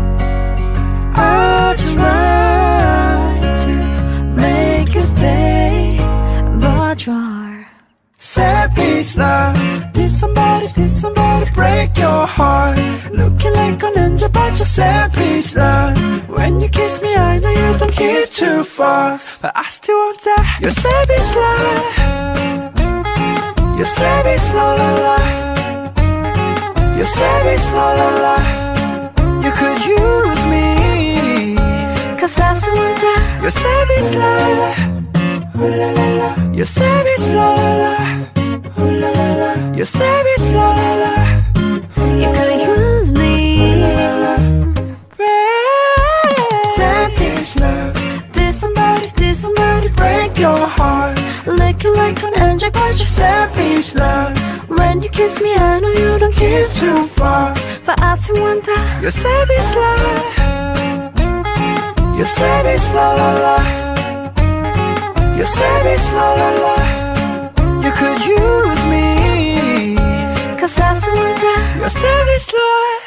I try to make you stay, but you're
savage love. Did somebody, did somebody break your heart? Looking like an angel but you're savage love. When you kiss me I know you don't keep too far. But I still want that. You're savage love. You're savage la la la. You're savage la la la. You could use me.
Cause I still want that.
You're savage la la. Ooh la la la. You're savage la la la. Ooh la la la. You're savage la la la.
You could use me.
La la la. Savage love.
Did somebody, did somebody break your heart? Looking like an angel but you're savage love. When you kiss me I know you don't give two fucks. But I still want that.
You're savage love. You're savage la la la. You're savage la la la. You could use me.
Cause I still want that.
You're savage love.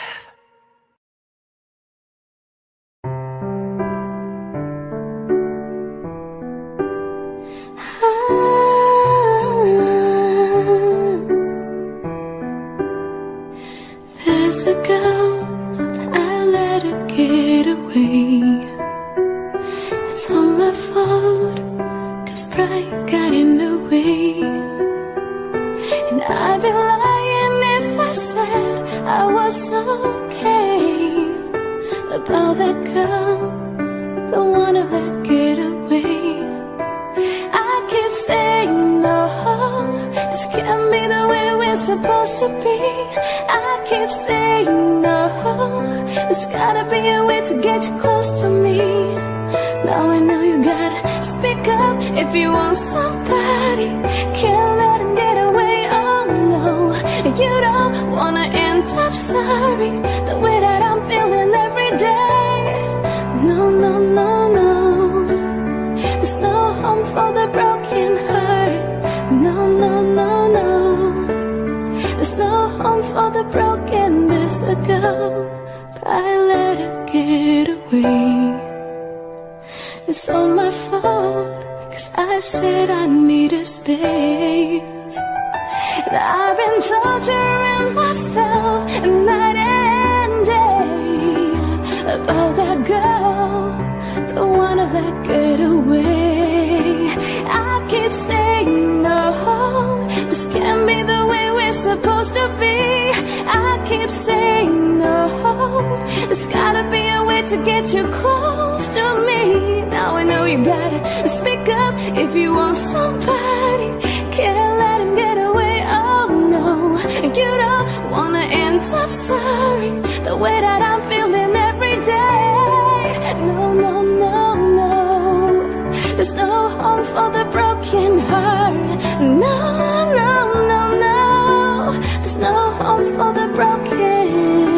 There's a girl, I let her get away. It's all my fault, cause pride got in the way. And I'd be lying if I said I was okay about that girl, the one I let get away. I keep saying no, this can't be the way we're supposed to be. I keep saying no, there's gotta be a way to get you close to me. Now I know you gotta speak up if you want somebody. Can't let him get away, oh no. You don't wanna end up sorry, the way that I'm feeling every day. No, no, no, no. There's no home for the broken heart. No, no, no, no. There's no home for the broken. There's a girl, but I let her get away. It's all my fault, cause I said I needed space. And I've been torturing myself night and day about that girl, the one I let get away. I keep saying no, this can't be the way we're supposed to be. I keep saying no, there's gotta be a way to get you close to me. Now I know you gotta speak up if you want somebody. Can't let him get away, oh no. You don't wanna end up sorry, the way that I'm feeling every day. No, no, no, no. There's no home for the broken heart. No, no, no, no. There's no home for the broken.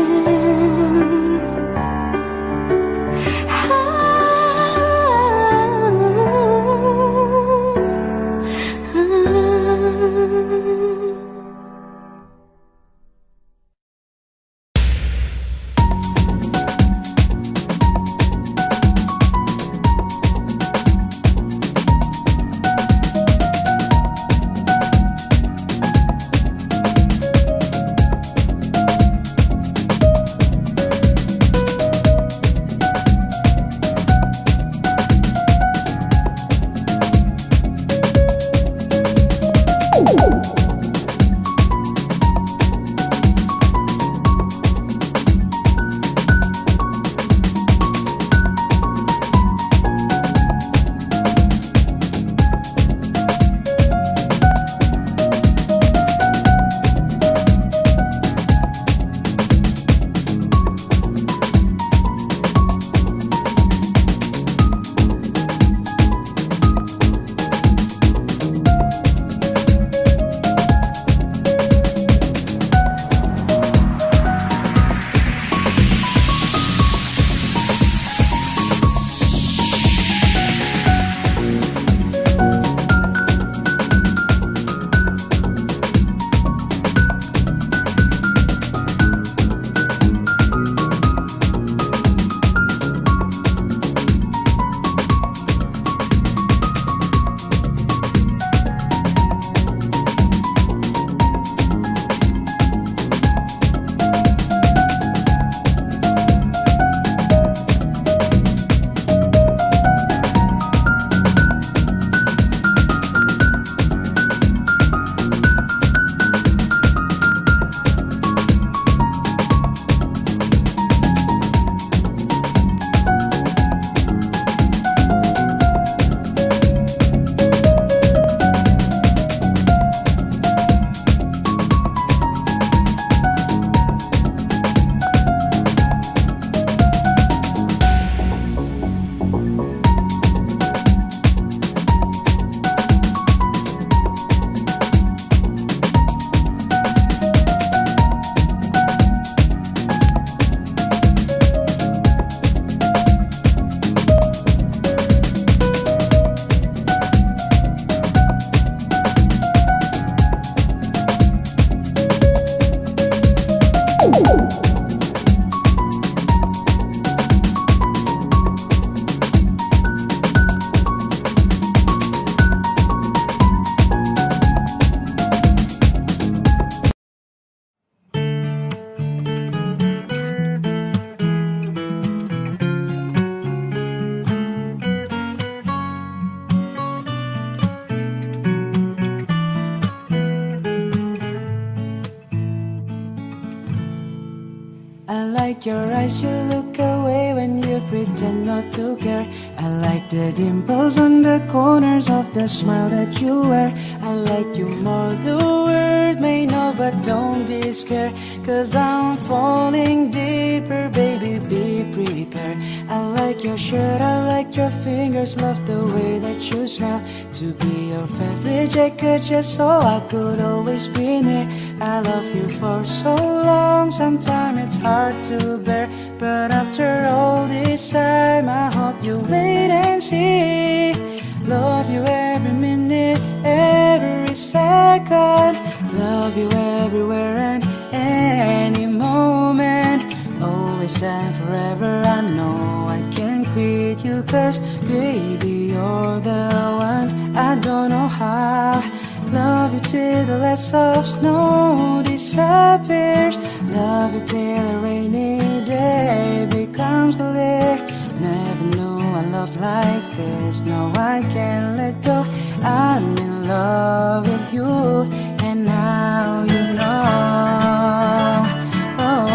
like your eyes, you look away when you pretend not to care. I like the dimples on the corners of the smile that you wear. I like you more, the world may know, but don't be scared, 'cause I'm falling deeper, baby, be prepared. I like your shirt, I like your fingers, love the way that you smell. To be your favorite jacket just so I could always be near. I love you for so long, sometimes it's hard to bear, but after all this time I hope you wait and see. Love you every minute, every second. Love you everywhere and any moment. Always and forever, I know I can't quit you, 'cause baby you're the one. I don't know how. Love you till the last of snow disappears. Love you till a rainy day becomes clear. Never knew a love like this. No, I can't let go. I'm in love with you, and now you know. Oh,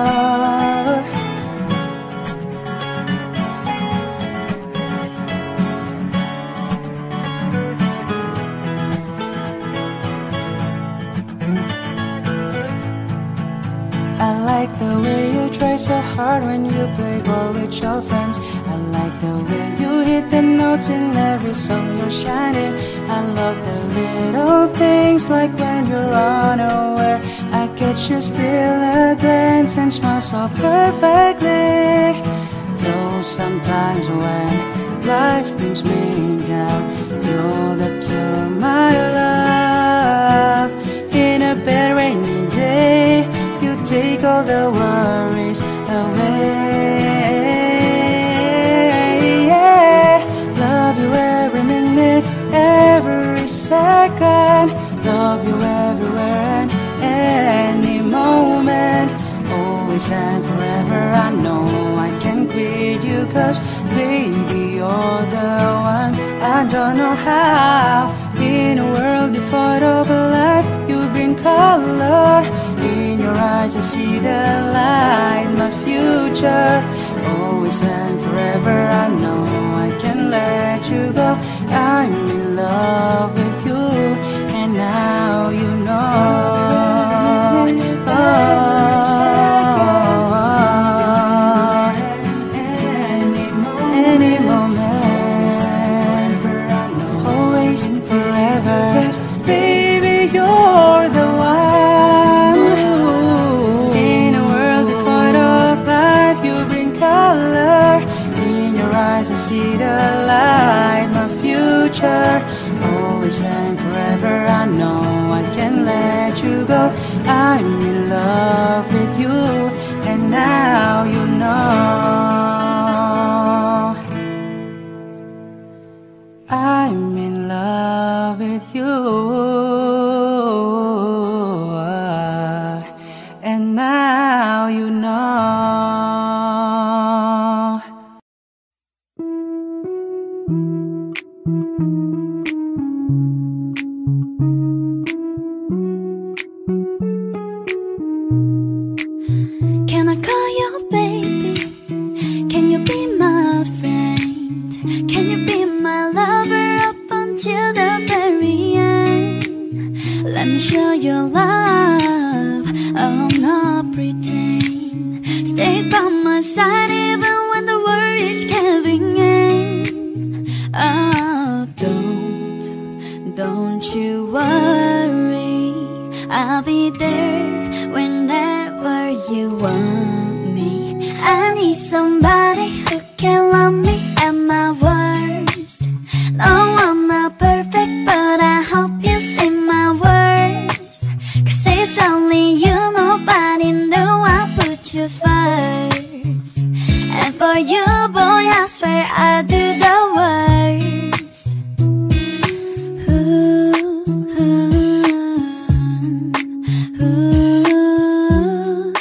I like the way you try so hard when you play ball with your friends. I like the way you hit the notes in every song you're shining. I love the little things like when you're unaware. I catch you still a glance and smile so perfectly. Though sometimes when life brings me down, know that you're my love. In a bad rainy day, you take all the worries away. Yeah. Love you every minute, every second. Love you everywhere and any moment. Always and forever, I know I can't quit you, 'cause baby you're the one. I don't know how. In a world devoid of life, you bring color. In your eyes I see the light, my future. Always and forever, I know I can't let you go. I'm in love with you, and now you know. Oh, any moment, always and forever. Baby, you're the one. In a world devoid of life, you bring color. In your eyes I see the light, my future. Always and forever, I know I can't let you go. I'm in love with you, and now you know. I'm in love with you, and now you know.
Can I call you baby? Can you be my friend? Can you be my lover up until the very end? Let me show you love, I'll not pretend. Stay by my side even when the world is caving in. Oh, don't, don't you worry, I'll be there whenever you want me. I need somebody who can love me at my worst. No, I'm not perfect, but I hope you see my words. 'Cause it's only you, nobody knew I put you first. And for you, boy, I swear I do the worst. Ooh, ooh, ooh,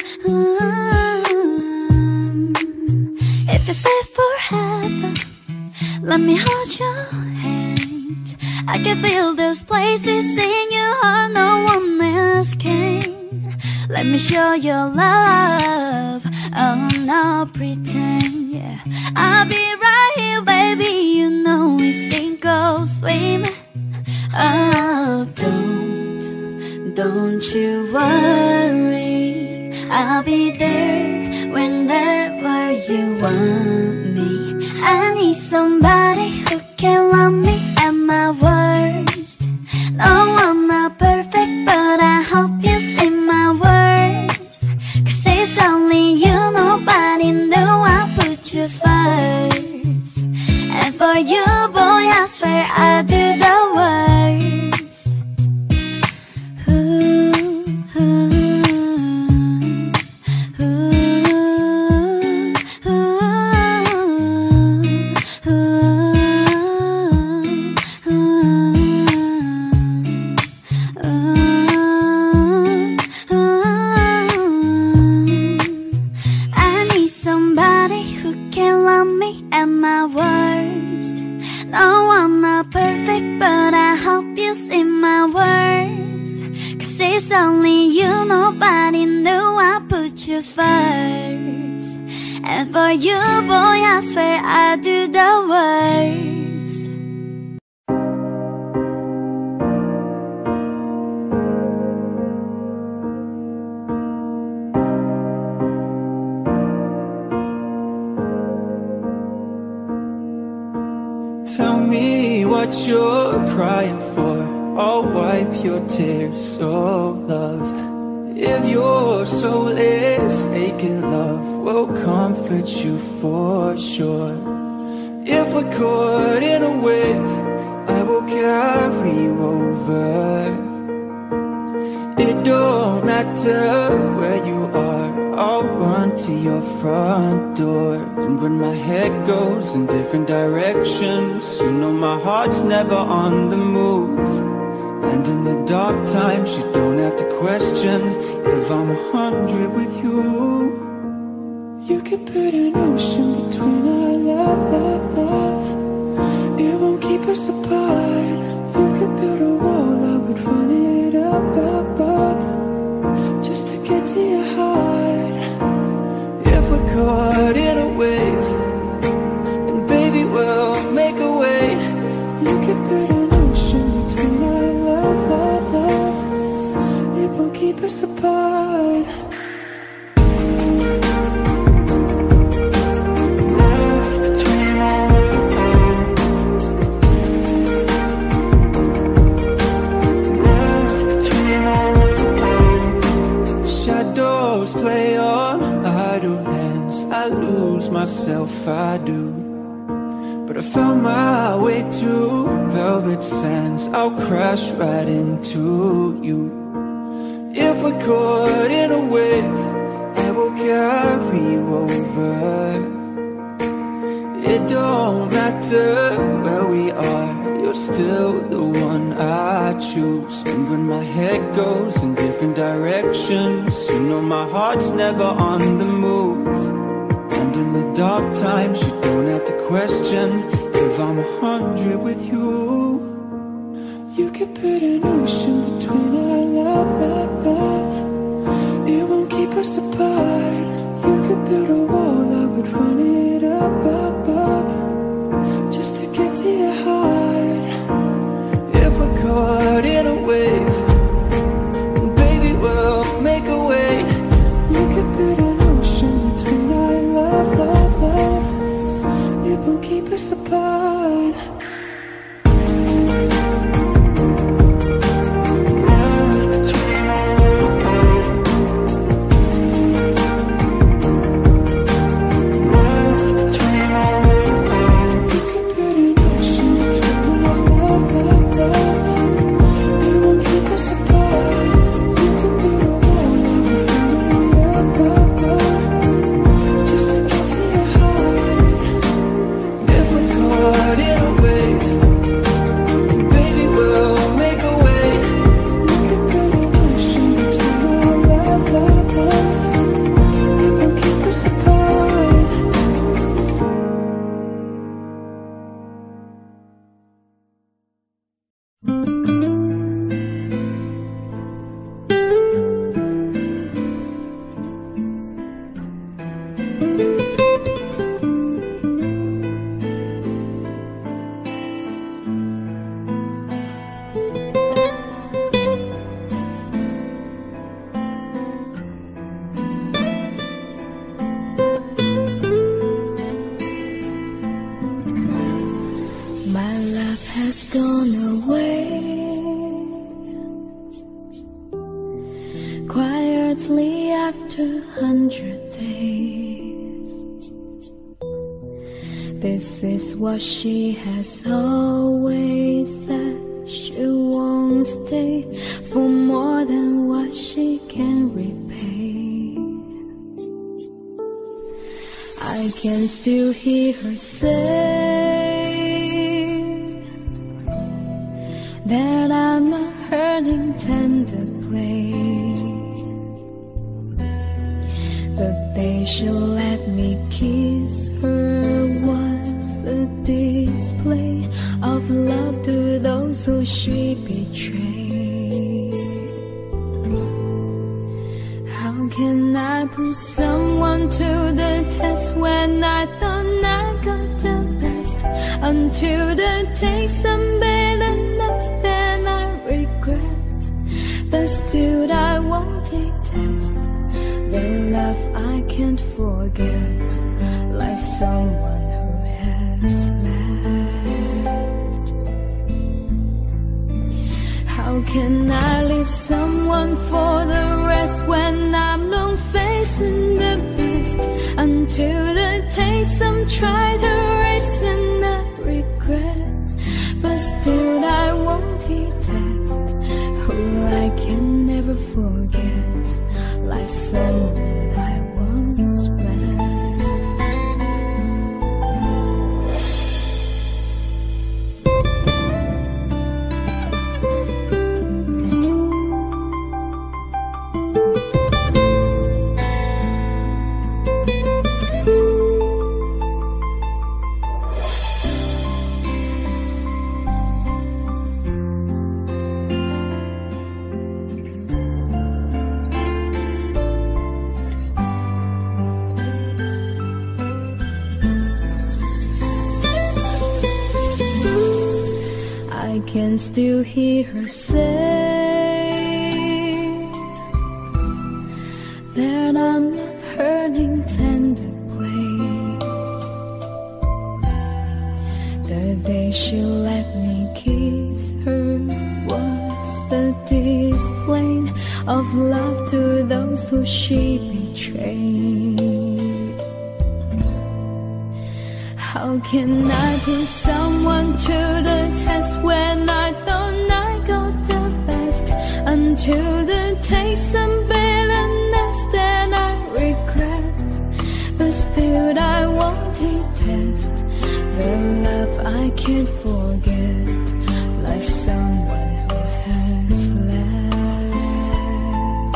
ooh. If you stay forever, let me hold your hand. I can feel those places in your heart no one else can. Let me show your love, Oh no, pretend, yeah. I'll be right here, baby. You know we sink or swim. Oh, don't, don't you worry. I'll be there whenever you want me. I need somebody who can love me at my worst. No, I'm not perfect, but I hope you see my worst. Cause it's only you, nobody knew I put you first. And for you, boy, I swear I do the worst. Ooh, ooh, ooh, ooh, ooh, ooh, ooh. I need somebody who can love me at my worst. No, I'm not perfect, but I hope you see my worst. Cause it's only you, nobody knew I put you first. And for you, boy, I swear I do the worst.
Tell me what you're crying for, I'll wipe your tears of love. If your soul is aching, love will comfort you for sure. If we're caught in a wave, I will carry you over. It don't matter where you are, I'll run to your front door. And when my head goes in different directions, you know my heart's never on the move. And in the dark times you don't have to question if I'm a hundred with you. You could put an ocean between our love, love, love. It won't keep us apart. You could build a wall, I would run it up, up, up, just to get to your heart. If we're caught in a wave, and baby we'll make a way. You could put an ocean between our love, love, love. It won't keep us apart. Shadows play on idle hands, I lose myself, I do. But I found my way to velvet sands, I'll crash right into you. If we're caught in a wave, I will carry you over. It don't matter where we are, you're still the one I choose. And when my head goes in different directions, you know my heart's never on the move. And in the dark times you don't have to question if I'm a hundred with you. You could put an ocean between our love, love, love. It won't keep us apart. You could build a wall, I would run it up, up, up, just to get to your heart. If we're caught in a wave, and baby we'll make a way. You could put an ocean between our love, love, love. It won't keep us apart.
gently after a hundred days. This is what she has always said. She won't stay for more than what she can repay. I can still hear her say that I'm not hurting tender play. The day she let me kiss her was a display of love to those who she betrayed. How can I put someone to the test when I thought I got the best? Until the taste of bitterness, then I regret. But still I won't detest the love I can't forget, like someone who has left. How can I leave someone for the rest when I'm not facing the best? Until the taste I'm trying to erase and I regret. But still I won't detest who I can never forget, like someone I once met. I can still hear her say that I'm not hurting tender play. The day she let me kiss her was the display of love to those who she betrayed. How can I put someone to the test when I thought I got the best? Until the taste of bitterness, then I regret. But still I won't detest the love I can't forget, like someone who has left.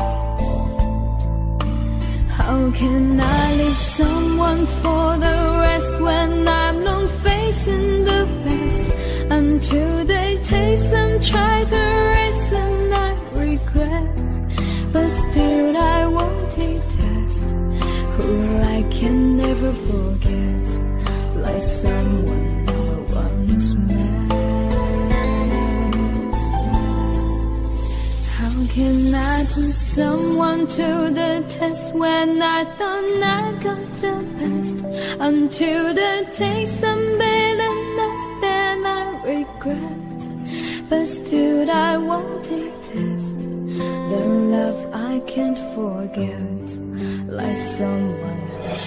How can I leave someone for the rest when I'm not facing the best? Until they taste and try to erase and I regret. But still I won't detest who I can never forget, like someone I once met. How can I put someone to the test when I thought I got the best? Until the taste of bitterness, then I regret. But still I won't detest the love I can't forget, like someone who has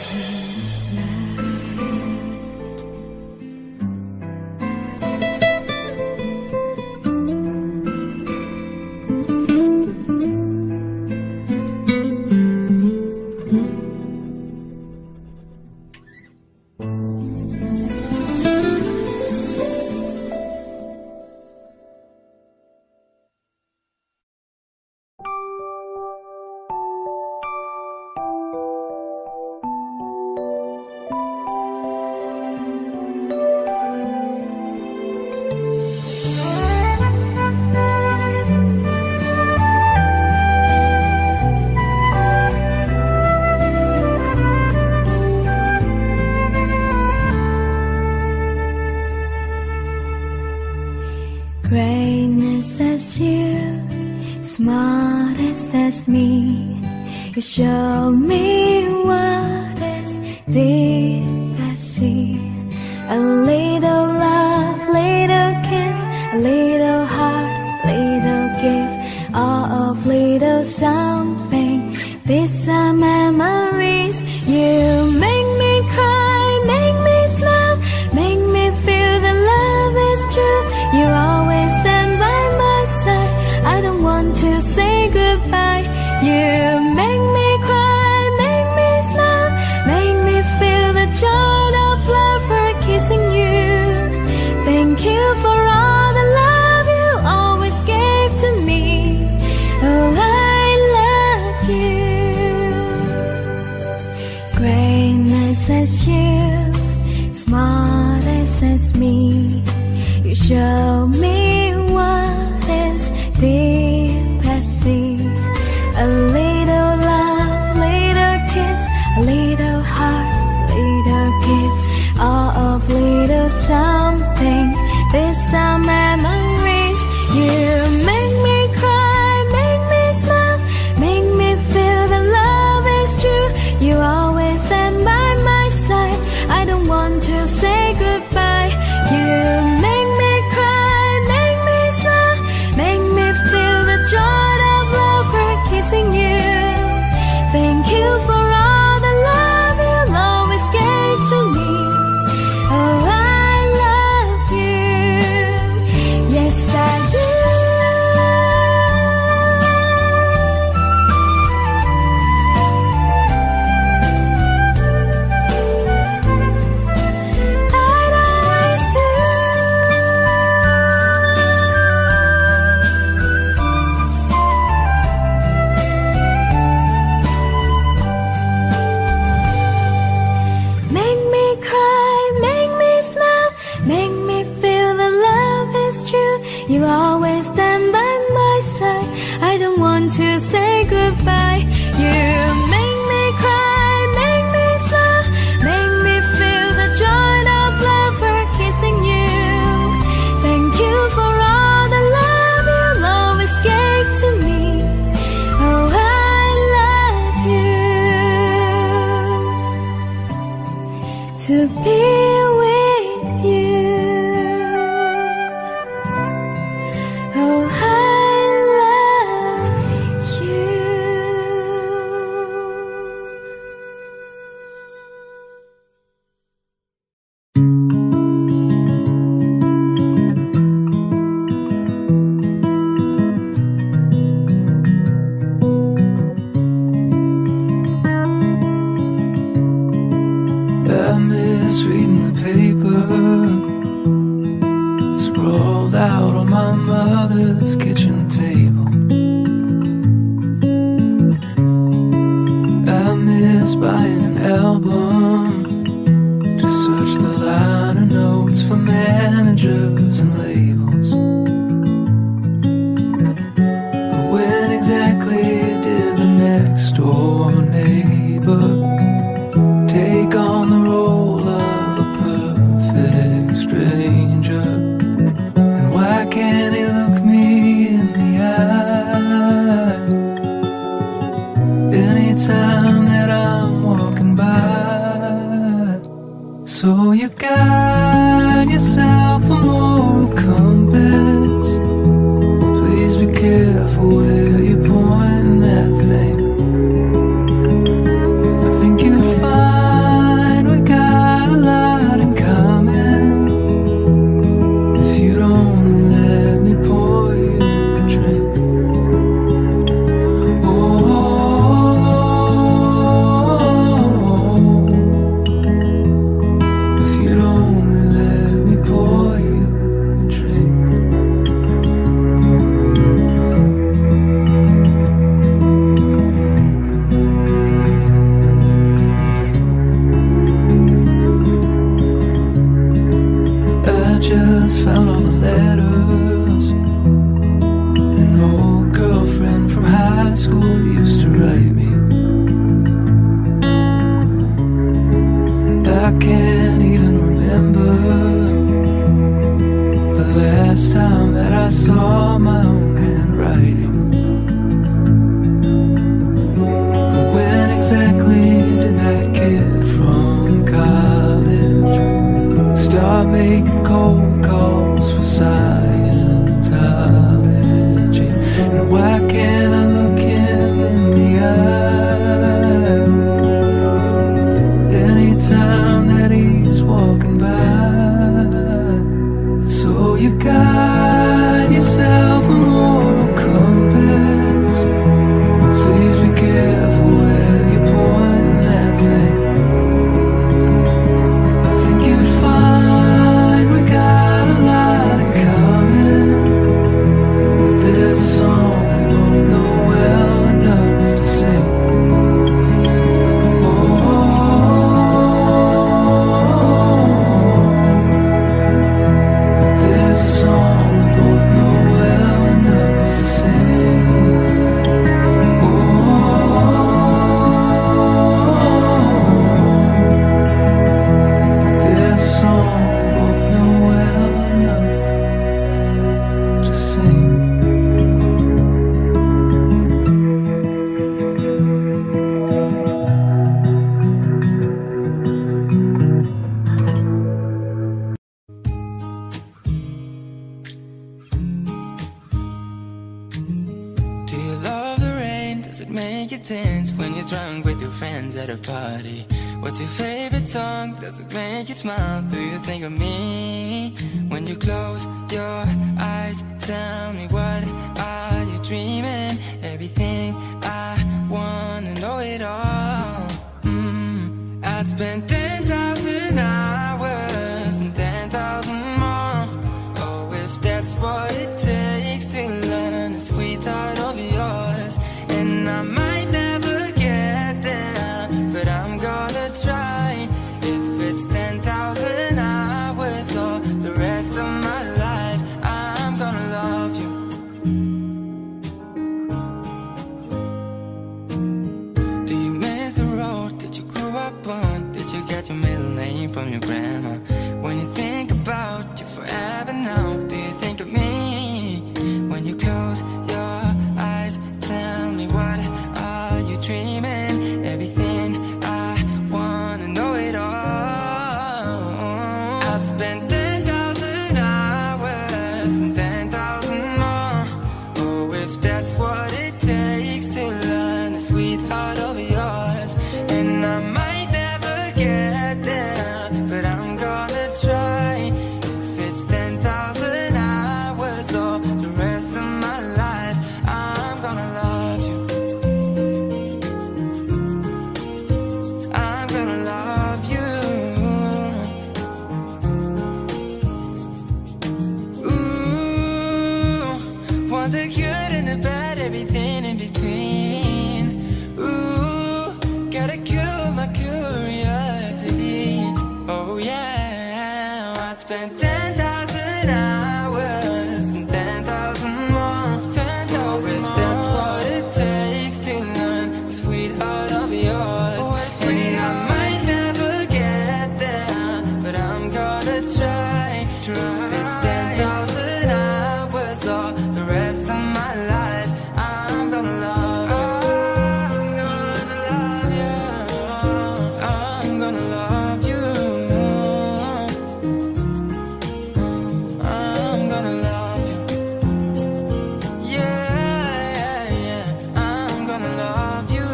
greatness as you, smartest as me. You show me what is deep as sea. A little love, little kiss, a little heart, little gift, all of little something These are memories. You make me cry, make me smile, make me feel that love is true. You always stand by my side. I don't want to say goodbye. You make me cry, make me smile, make me feel the joy of love for kissing you. Thank you for all the love you always gave to me. Oh, I love you. Greatness as you, smartest as me. You show me what is deep as sea. A little love, little kiss, a little heart, little gift, all of little something. These are memories. You make me cry, make me smile, make me feel that love is true. You always stand by my side. I don't want to say goodbye. You make me cry, make me smile, make me feel the joy of love for kissing you. Thank you for all the love you always gave to me. Oh, I love you. Yes, I do. I'd always do. Make me cry, make me smile, make me feel that love is true. You always stand by my side. I don't want to say goodbye. You make me cry, make me smile, make me feel the joy of love for kissing you. Thank you for all the love you always gave to me. Oh, I love you. To be with you. Oh, I love you.
I miss reading the paper, sprawled out on my mother's kitchen table. I miss buying an album to search the liner notes for managers and labels. But when exactly did the next door neighbor take on the role of a perfect stranger? And why can't he look me in the eye anytime that I'm walking by? So you got yourself a moral compass. Please be careful where you point that thing. Just found all the letters an old girlfriend from high school used to write me. I can't even remember the last time that I saw my own handwriting. But when exactly did that kid from college start making cold calls for Scientology? And why can't I look him in the eye both know well enough to sing. There's a song we both know well enough to sing. There's a song we both know well enough to sing.
Do you love the rain? Does it make you dance when you're drunk with your friends at a party? What's your favorite song? Does it make you smile? Do you think of me when you close your eyes? Tell me, what are you dreaming? Everything I wanna know it all. mm. I'd spend ten thousand hours and ten thousand more. Oh, if that's what it takes to learn a sweetheart of yours. And I might never get there, but I'm gonna try. If it's ten thousand hours or the rest of my life, I'm gonna love you. Do you miss the road that you grew up on? Did you get your middle name from your grandma? When you think about you forever now, do you think of me when you close your eyes? Tell me, what are you dreaming? Everything I wanna know it all. I'd spend ten thousand hours and ten thousand more. Oh, if that's what it takes to learn a sweetheart of yours. And I might never get there, but I'm gonna try. If it's ten thousand hours or the rest of my life, I'm gonna love you. I'm gonna love you. Ooh, want the good and the bad, everything in between. Ooh, gotta kill my curiosity. Oh yeah, I'd spend ten thousand hours and ten thousand more. ten thousand if that's what it takes to learn the sweetheart of yours. And I might never get there, but I'm gonna try. If it's ten thousand hours or the rest of my life, I'm gonna love you. I'm gonna love you. I'm gonna love you. Yeah, yeah, yeah. I'm gonna love you.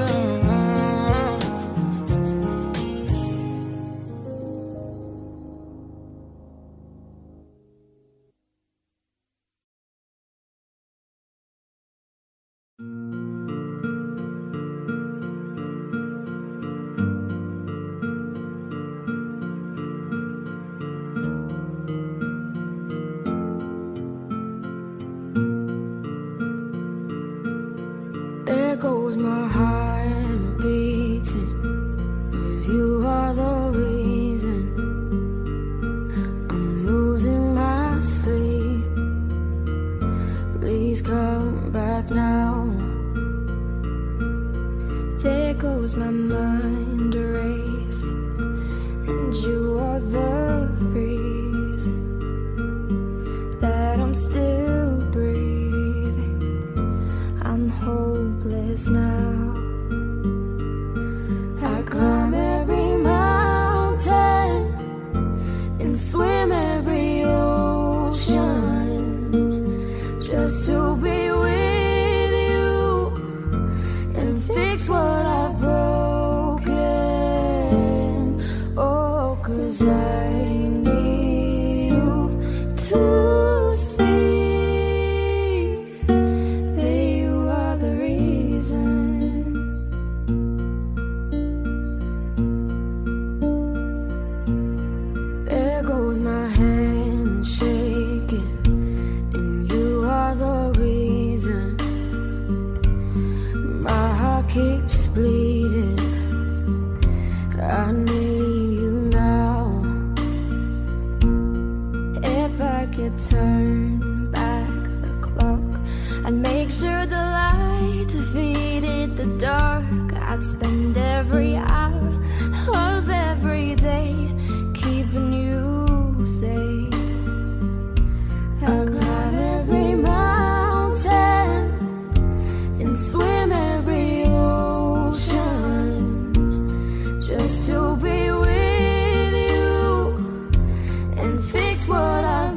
There goes my heart beating, 'cause you are the reason I'm losing my sleep. Please come back now.
There goes my mind racing, and you are the reason that I'm still breathing. I'm hopeless now. I climb every mountain and swim every ocean just to be with you and fix what I've broken. Oh, 'cause I need you to see that you are the reason.
I'd make sure the light defeated the dark. I'd spend every hour of every day keeping you safe. I'd climb every mountain and swim every ocean just to be with you and fix what I've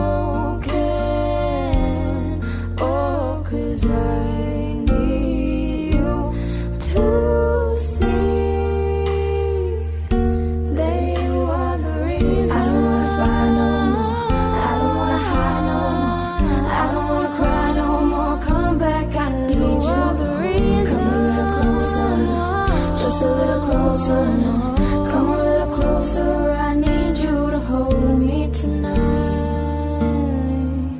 broken. Oh, 'cause I need you to see that you are the reason. I don't wanna fight no more, I don't wanna hide no more, I don't wanna cry no more. Come back, I need you. You are the reason. Come a little closer, just a little closer. Come a little closer, I need you to hold me tonight.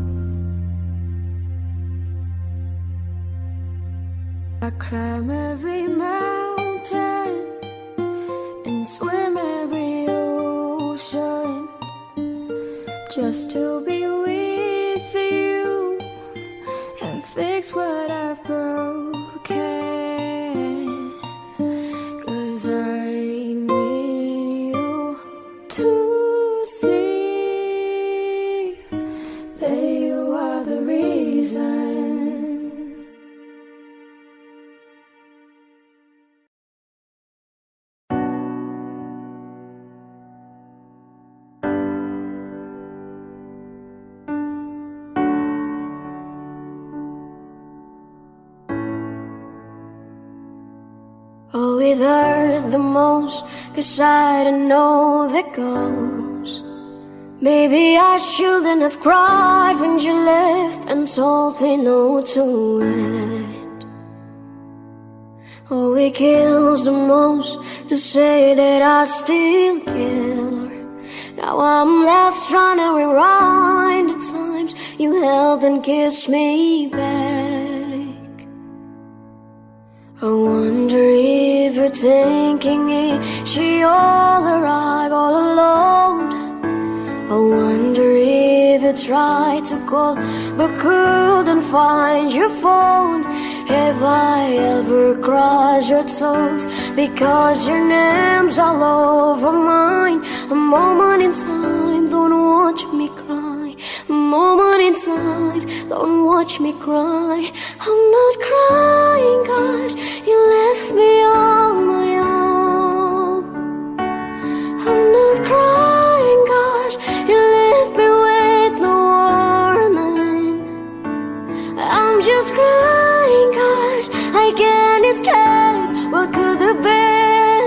I climb every mountain and swim every ocean just to be with you and fix what I've broken. 'Cause I need you to see that you are the reason. Oh, it hurt the most 'cause I don't know the goes. Maybe I shouldn't have cried when you left and told me no to it. Oh, it kills the most to say that I still care. Now I'm left trying to rewind the times you held and kissed me back. I wonder if you're thinking it, she all right all alone. I wonder if you tried to call but couldn't find your phone. Have I ever crossed your toes because your name's all over mine? A moment in time, don't watch me cry. A moment in time, don't watch me cry. I'm not crying 'cause you left me on my own. I'm not crying 'cause you left me with no warning. I'm just crying 'cause I can't escape what could have been.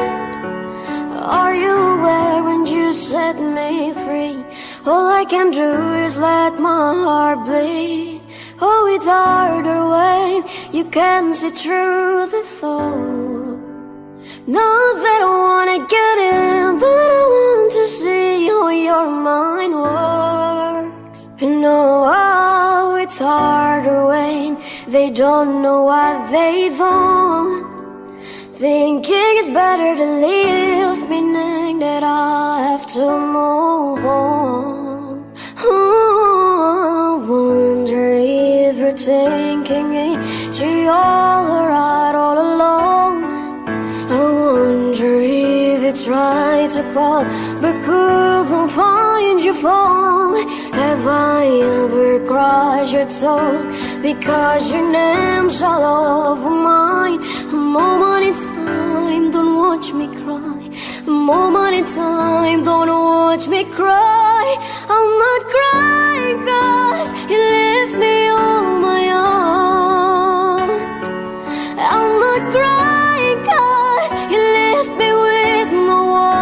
Are you aware when you set me free? All I can do is let my heart bleed. Oh, it's harder when you can see through the thought. Not that I wanna get in, but I want to see how your mind works. And know how it's harder when they don't know what they don't. Thinking it's better to leave me, knowing that I have to move on. Oh, I wonder if you're thinking it, she all right all alone. I wonder if you tried to call but couldn't find your phone. Have I ever crossed your toes because your name's all over mine? A moment in time, don't watch me cry. A moment in time, don't watch me cry. I'm not crying 'cause you left me on my own. I'm not crying 'cause you left me with no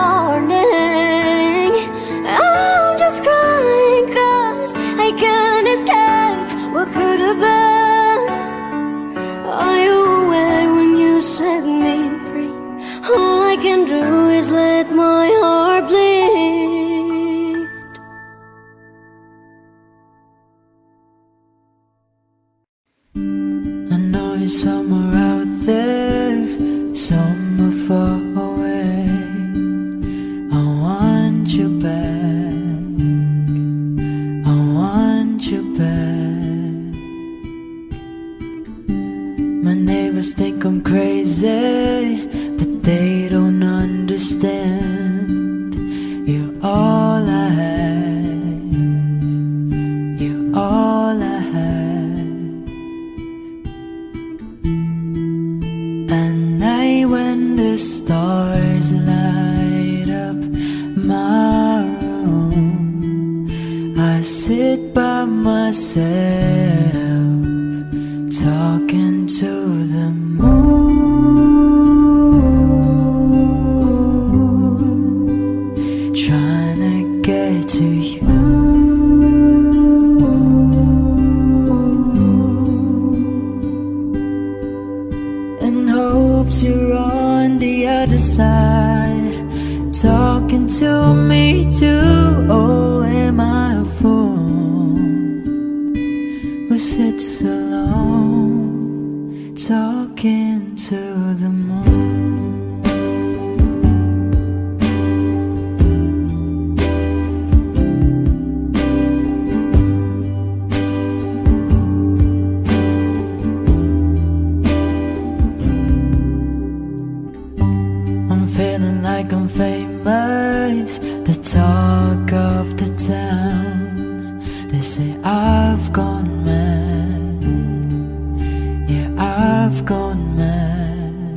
warning. I'm just crying 'cause I can't escape what could have been. Are you aware when you set me free? All I can do is let my heart bleed.
I know you're somewhere out there, somewhere far away. I want you back, I want you back. My neighbors think I'm crazy, but they don't understand. You're all I have. You're all I have. At night when the stars light up my room, I sit by myself, talking to the moon, trying to get to you. In hopes you're on the other side, talking to me too. Oh, am I a fool who sits alone, talking to the moon? I'm feeling like I'm famous, the talk of the town. They say I've gone mad, yeah, I've gone mad.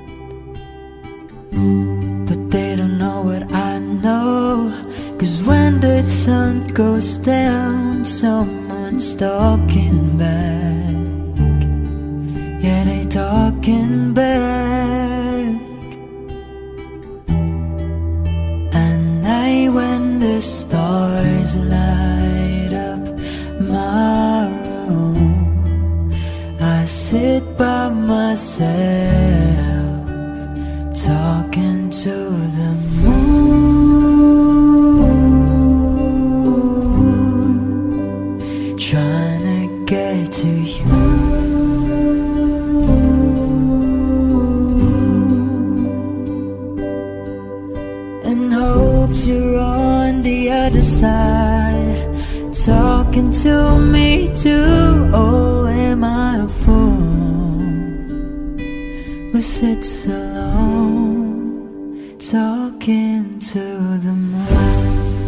But they don't know what I know, 'cause when the sun goes down, someone's talking back. Yeah, they talking back. At night when the stars light up my room, I sit by myself, talking to the moon, trying to get to you. In hopes you're on the other side, talking to me too. Oh, am I a fool who sits alone, talking to the moon?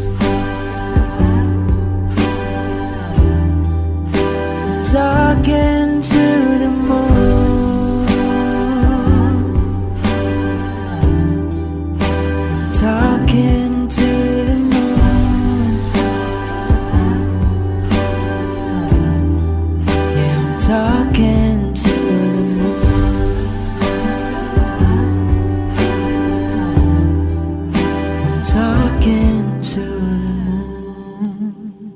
Talking to the moon, talking to the moon. Yeah, I'm talking to the moon. I'm talking to the moon.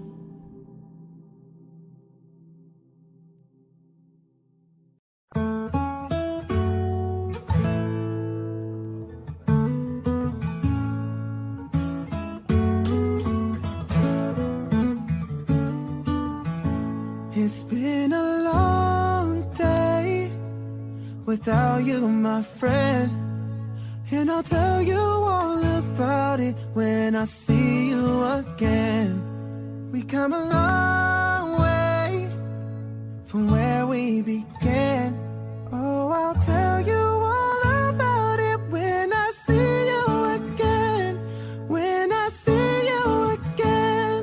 It's been a long day without you, my friend, and I'll tell you all about it when I see you again. We come a long way from where we began. Oh, I'll tell you all about it when I see you again. When I see you again.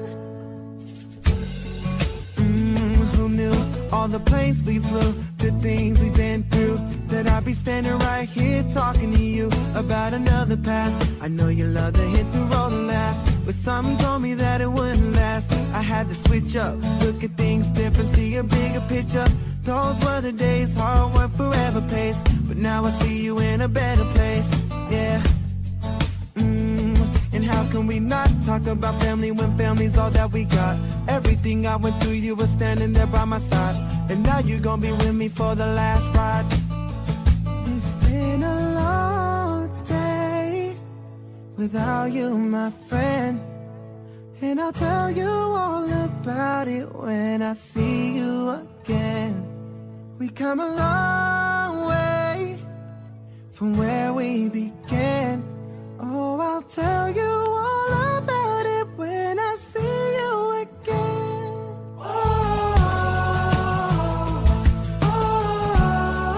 Mm, who knew all the places we flew, the things we've been through, that I'd be standing right here talking to you about another path. I know you love to hit the road and laugh, but something told me that it wouldn't last. I had to switch up, look at things different, see a bigger picture. Those were the days, hard work forever pays, but now I see you in a better place, yeah. Mm, and how can we not talk about family when family's all that we got? Everything I went through, you were standing there by my side, and now you're gonna be with me for the last ride. It's been a long day without you, my friend, and I'll tell you all about it when I see you again. We come a long way from where we began. Oh, I'll tell you all about it when I see you again. Oh, oh, oh.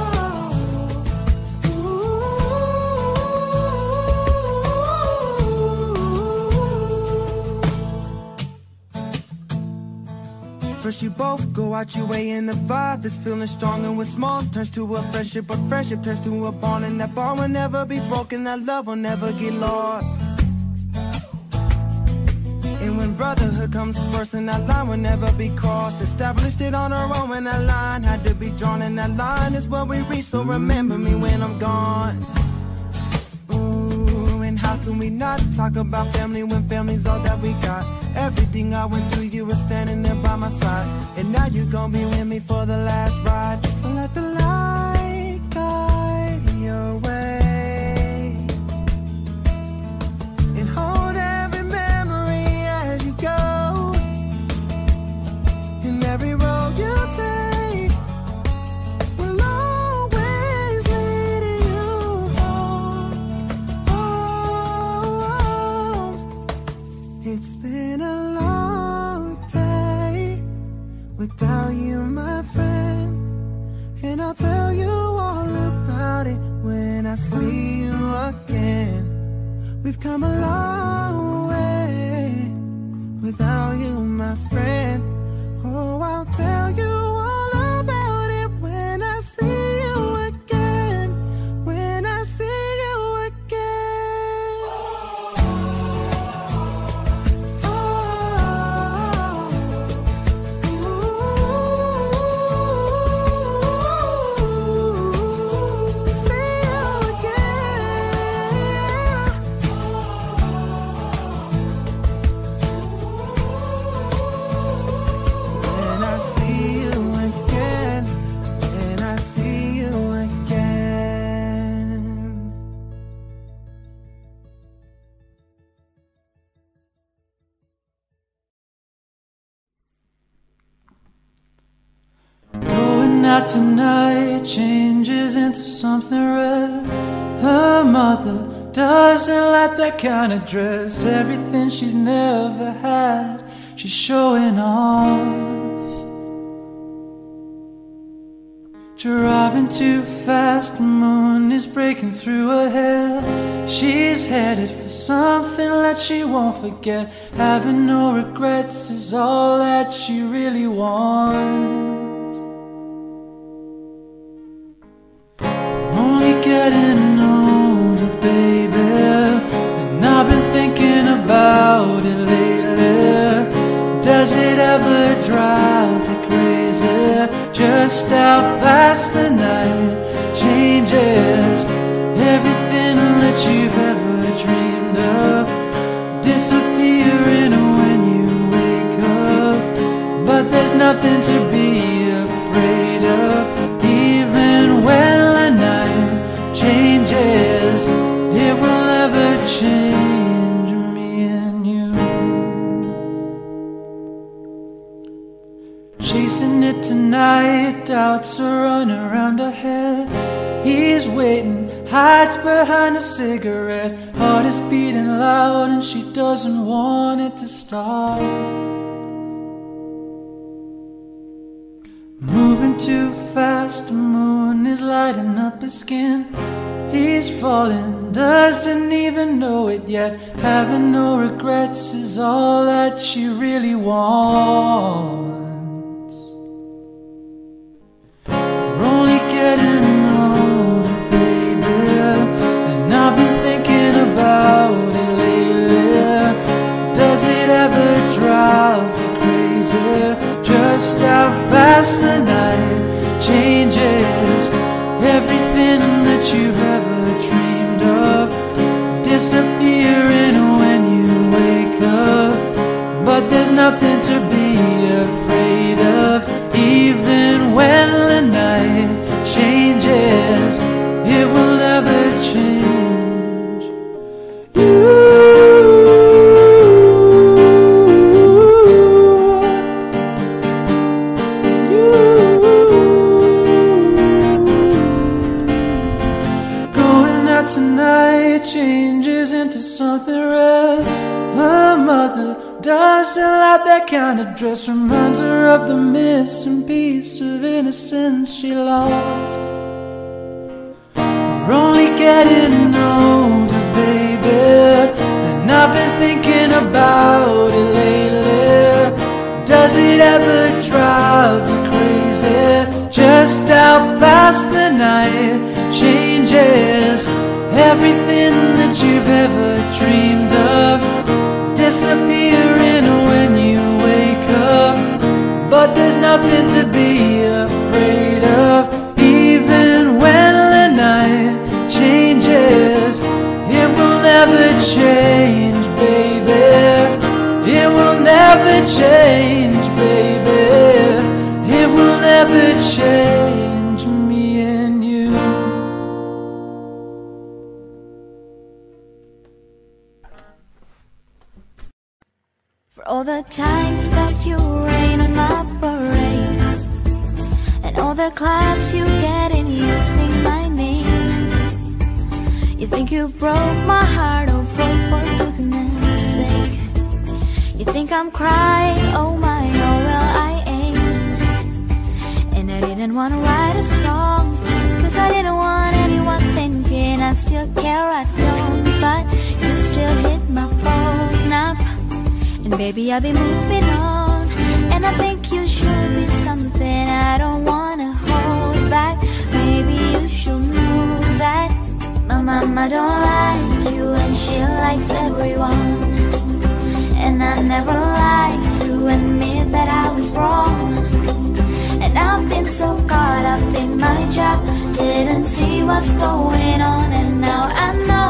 push you both, go out your way, and the vibe is feeling strong. And what's small turns to a friendship, but friendship turns to a bond. And that bond will never be broken, that love will never get lost. And when brotherhood comes first, and that line will never be crossed. Established it on our own, and that line had to be drawn. And that line is what we reach, so remember me when I'm gone. Ooh, and how can we not talk about family when family's all that we got? Everything I went through, you were standing there by my side. And now you're gonna be with me for the last ride. So let the light guide your way, and hold every memory as you go. And every road you take will always lead you home. Oh, oh. It's been a long day without you, my friend, and I'll tell you all about it when I see you again. We've come a long way without you, my friend. Oh, I'll tell you all about it when I see you again. When I see you again. Oh, ooh, see you again. When I see you again, when I see you again.
Going out tonight changes into something red. Her mother doesn't like that kind of dress. Everything she's never had, she's showing off. Driving too fast, the moon is breaking through her hair. She's headed for something that she won't forget. Having no regrets is all that she really wants. Only getting older, baby, and I've been thinking about it lately. Does it ever drive you crazy just how fast the night changes? Everything that you've ever dreamed of disappearing when you wake up. But there's nothing to be afraid of. Even when the night changes, it will never change me and you. Chasing it tonight, doubts are running around her head. He's waiting, hides behind a cigarette. Heart is beating loud and she doesn't want it to stop. Moving too fast, the moon is lighting up his skin. He's falling, doesn't even know it yet. Having no regrets is all that she really wants. We're only getting older, baby, and I've been thinking about it lately. Does it ever drive you crazy just how fast the night changes? Everything that you've ever dreamed of disappearing when you wake up. But there's nothing to be afraid of. Even when the night changes, it will never change you. Tonight changes into something red. Her mother doesn't like that kind of dress. Reminds her of the missing piece of innocence she lost. We're only getting older, baby, and I've been thinking about it lately. Does it ever try crazy just how fast the night changes. Everything that you've ever dreamed of disappearing when you wake up. But there's nothing to be afraid of. Even when the night changes, it will never change, baby. It will never change, baby. It will never change me and you.
For all the times that you rain on my parade, and all the claps you get in using my name. You think you broke my heart, oh boy, for goodness sake. You think I'm crying, oh my, oh well I ain't. And I didn't want to write a song, cause I didn't want anyone thinking I still care, I don't. But you still hit my phone up, and baby I'll be moving on. And I think you should be something I don't wanna hold back. Maybe you should know that my mama don't like you and she likes everyone. And I never like to admit that I was wrong. And I've been so caught up in my job, didn't see what's going on. And now I know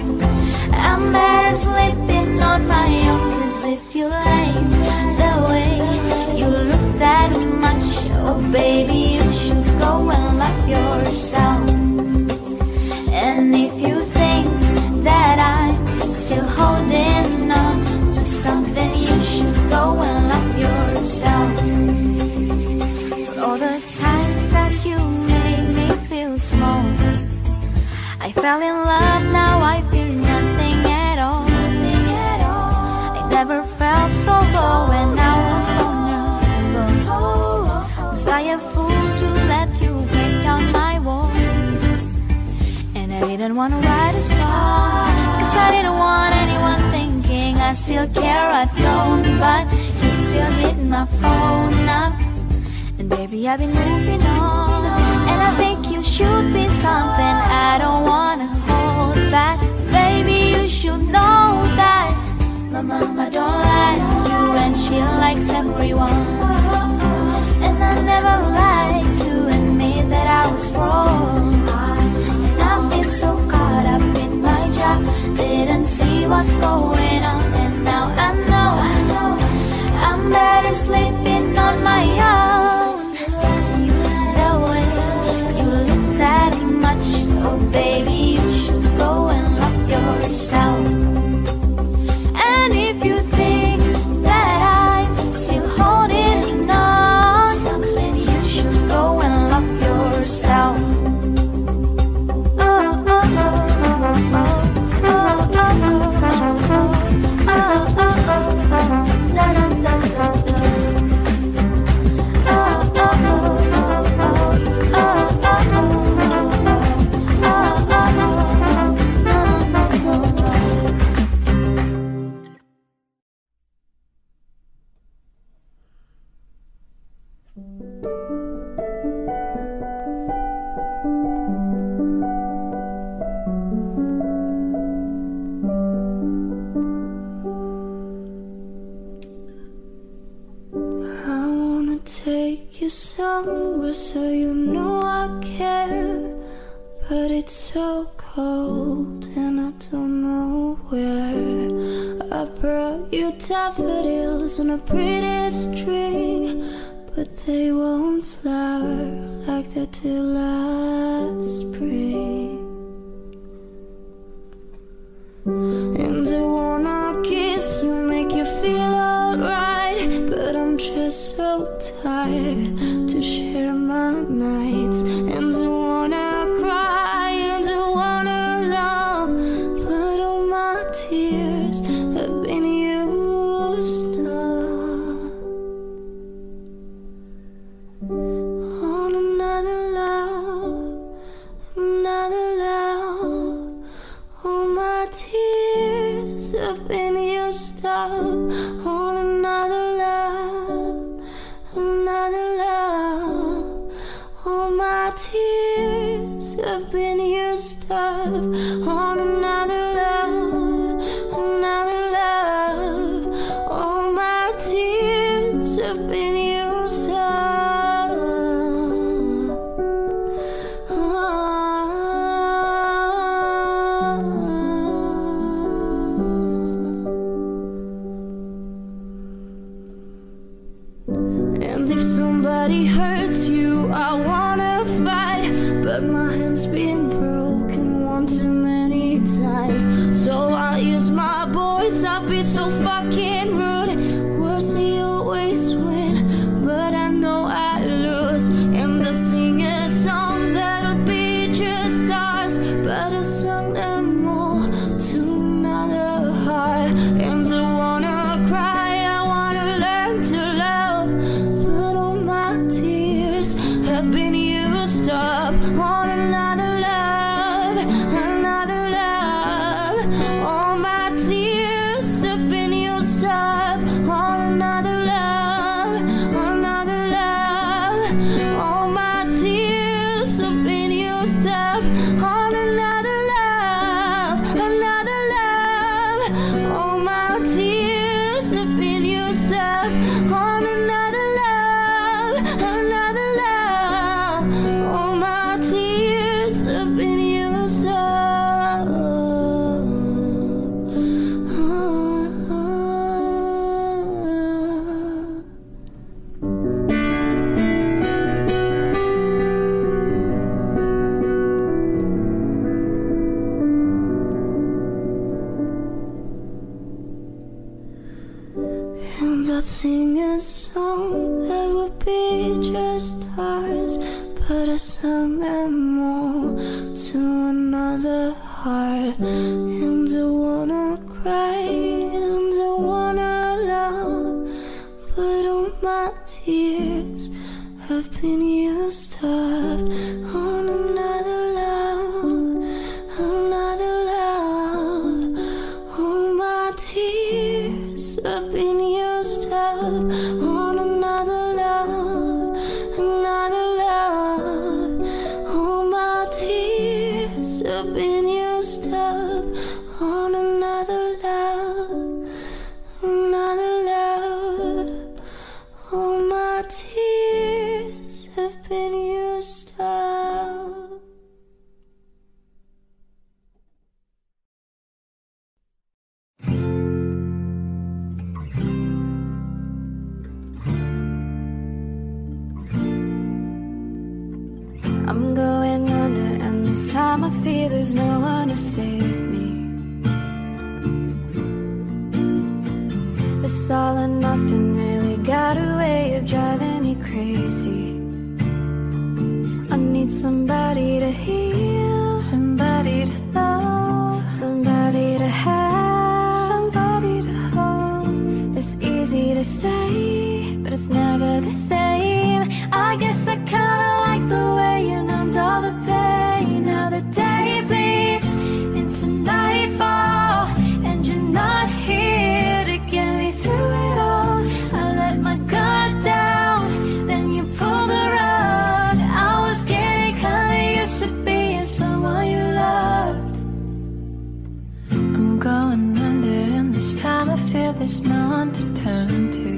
I'm better sleeping on my own. Cause if you leave the way you look that much, oh baby, you should go and love yourself. And if you think that I'm still holding on to something, you should go and love yourself. For all the times that you made me feel small, I fell in love, now I feel nothing at all. Nothing at all. I never felt so low when I was vulnerable. Was I a fool to let you break down my walls? And I didn't want to write a song, cause I didn't want anyone thinking I still care, I don't. But you still hit my phone up, and baby I've been moving on. And I think you should be something I don't wanna hold back. Baby you should know that my mama don't like you and she likes everyone. And I never like to admit that I was wrong. And I've been so caught up in my job, didn't see what's going on. And now I know, I know I'm better sleeping on my own. The way you look that much, oh baby, you should go and love yourself. And if you think that I'm still holding on to something, you should go and love yourself. Somewhere so you know I care, but it's so cold and I don't know where. I brought you daffodils on a pretty string, but they won't flower like they did last spring. And I wanna kiss you, make you feel alright, but I'm just so tired to share my nights. And I wanna cry and I wanna love, but all my tears have been used up on another love, another love. All my tears have been used up on another love, another love.
All my tears have been used up on another love, another love. All my tears have been used up. And if somebody hurts you, I wanna fight, but my hand's been broken one too many times. So I'll use my voice, I'll be so fucking rude. Words they always win, but I know I lose. And I sing a song that'll be just ours, but I sung them all to another heart. And I wanna cry, I wanna learn to love, but all my tears have been used up on another love, another love. All my tears have been used up on another love, another love. All my tears have been used up on another love, another love. All my tears have been used up on another love, another love. All my tears have been used up. And I'd sing a song that would be just ours, but I sung them all to another heart. And I wanna cry, and I wanna love, but all my tears have been used up on another love, another love. All my tears have been used up on another love, another love. All my tears have been used up on another love, another love. All my tears have been used up.
I'm going under, and this time I feel there's no one to save me. This all or nothing really got a way of driving me crazy. I need somebody to heal, somebody to know, somebody to have, somebody to hold. It's easy to say, but it's never the same. I guess I kinda like the way you numbed all the pain. Now the day bleeds into nightfall, and you're not here to get me through it all. I let my guard down, then you pulled the rug. I was getting kinda used to being someone you loved.
I'm going under, and this time I feel there's no one to turn to.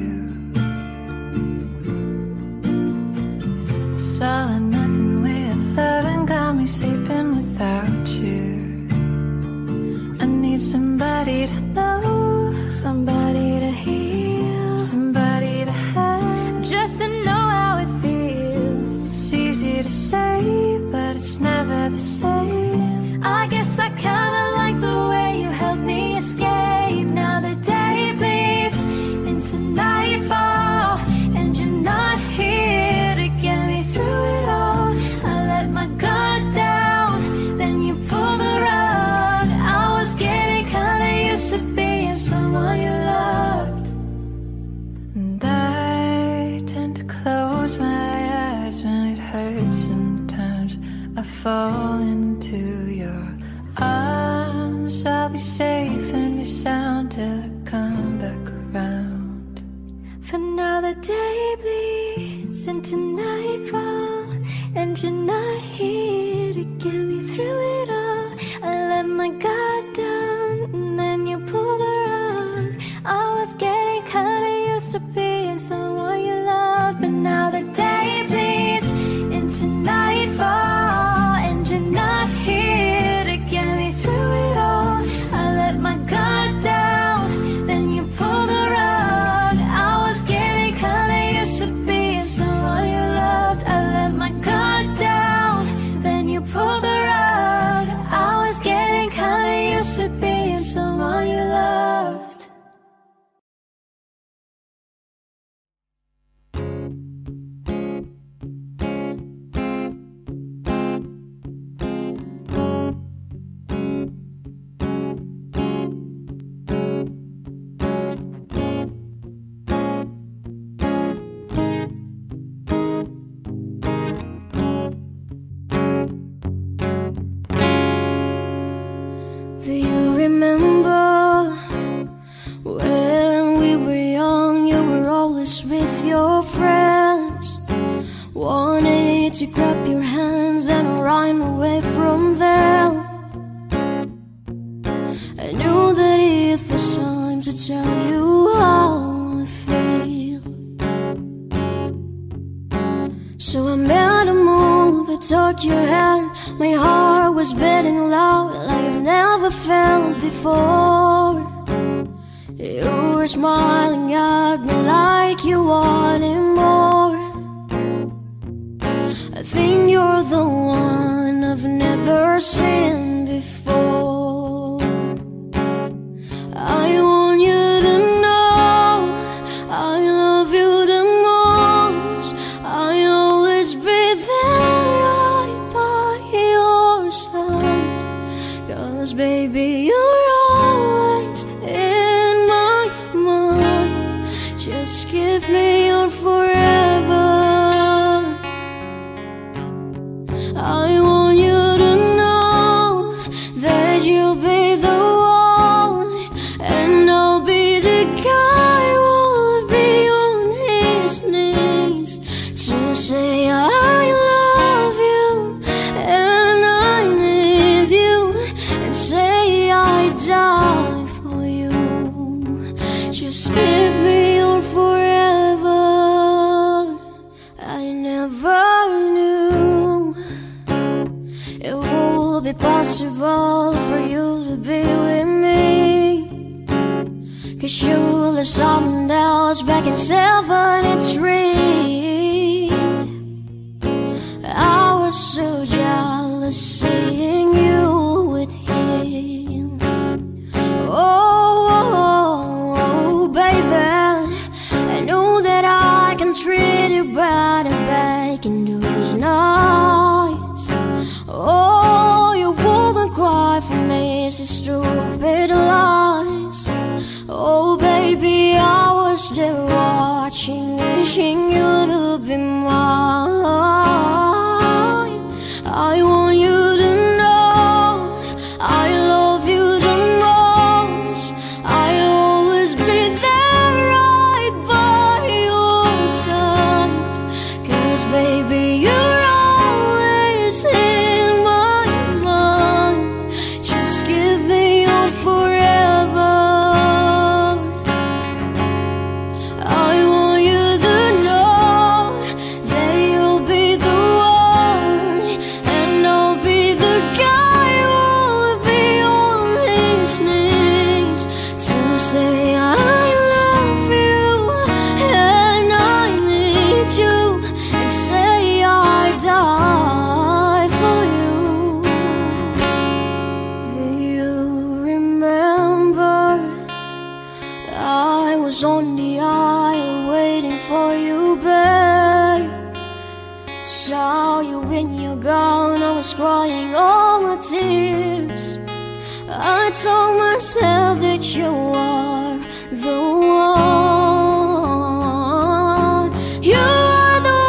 It's all or nothing way of loving got me sleeping without you. I need somebody to know,
somebody to heal,
somebody to have,
just to know how it feels.
It's easy to say, but it's never the same.
I guess I kinda like the way you helped me escape. Now the day bleeds into nightfall, and you're not here to get me through it all. I let my guard down, then you pulled the rug. I was getting kinda used to being someone you loved.
And I tend to close my eyes when it hurts sometimes. I fall into your arms. I'll be safe in your sound till I come back around.
For now the day bleeds into nightfall, and you're
you're not here to get me through it all. I let my guard down and then you pulled the rug. I was getting kinda used to being someone you loved, but now the day bleeds into nightfall and you're not here to get me through it all. I let my guard down, then you pulled the rug. I was getting kinda used to being someone you loved. I let my guard down, then you pulled the rug. I was getting kinda used to being someone you loved. Do you remember when we were young, you were always with your friends, wanted to grab your hands and run away from them? I knew that it was time to tell you how I feel, so I made a move, I took your hand. My heart was beating loud like I've never felt before. You were smiling at me like you wanted more. I think you're the one I've never seen before. I want you to know I love you the most. I'll always be there right by your side, 'cause baby you're always in my mind. Just give me your forever. I want you to know that you'll be the one, and I'll be the guy who'll be on his knees to say I love you and I need you, and say I die for you. Just give me your forever. I never knew it would be possible for you to be with me, 'cause you left someone else back in seventy-three. I was so jealous seeing you with him. Oh, oh, oh, baby, I know that I can treat you better back in those nights. Oh, you wouldn't cry for me, it's stupid lies. Oh, baby, I was there watching, wishing you to be mine. I want you to know I love you the most. I'll always be there right by your side, 'cause baby you're always in my mind. Just give me your forever. I want you to know that you'll be the one, and I'll be the guy who'll be on his knees to say I love you and I need you, and say I die for you. Do you remember I was on the aisle waiting for you, babe? Saw you in your gown, I was crying all my tears. I told myself that you are the one. You are the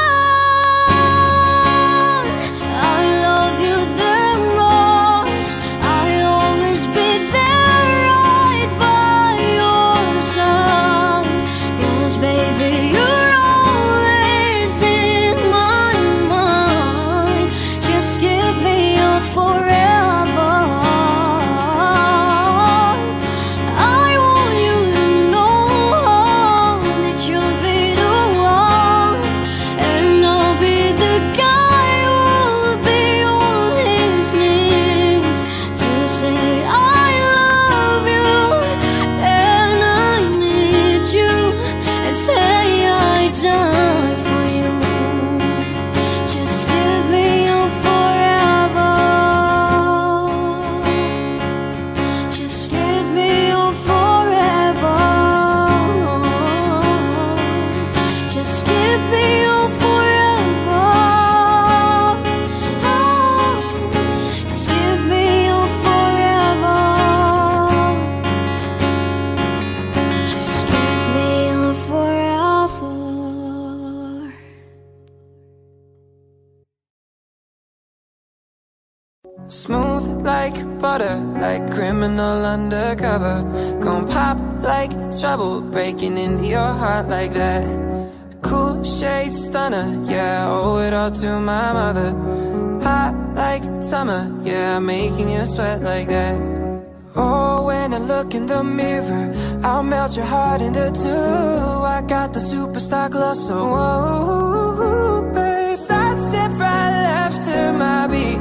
one. I love you the most. I'll always be there right by your side, 'cause baby you're always in my mind.
Smooth like butter, like criminal undercover. Gon' pop like trouble, breaking into your heart like that. Cool shade stunner, yeah, I owe it all to my mother. Hot like summer, yeah, I'm making you sweat like that. Oh, when I look in the mirror, I'll melt your heart into two. I got the superstar glow, so whoa, babe. Sidestep right left to my beat.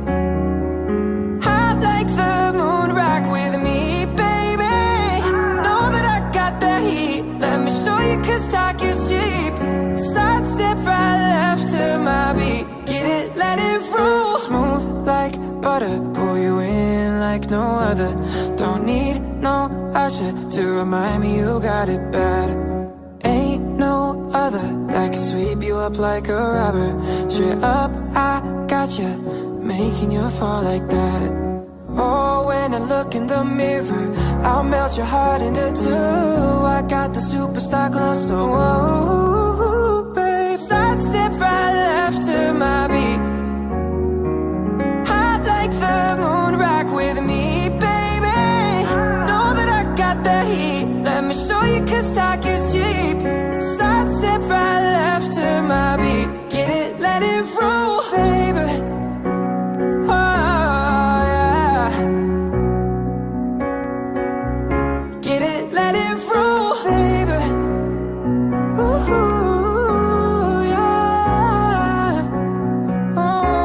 Hot like the moon, rock with me, baby. Know that I got the heat, let me show you, cause talk is cheap. Sidestep right left to my beat. Get it, let it roll. Smooth like butter, pull you in like no other. Don't need no usher to remind me you got it bad. Ain't no other that can sweep you up like a rubber. Straight up, I got you, making you fall like that. Oh, when I look in the mirror, I'll melt your heart into two. I got the superstar glow, so whoa, babe. Sidestep right left to my beat. Hot like the moon, rock with me, baby. Know that I got the heat, let me show you, cause talk is cheap. Sidestep right left to my beat. Get it, let it roll, baby. Oh, yeah. Get it, let it roll, baby. Ooh, yeah. Oh.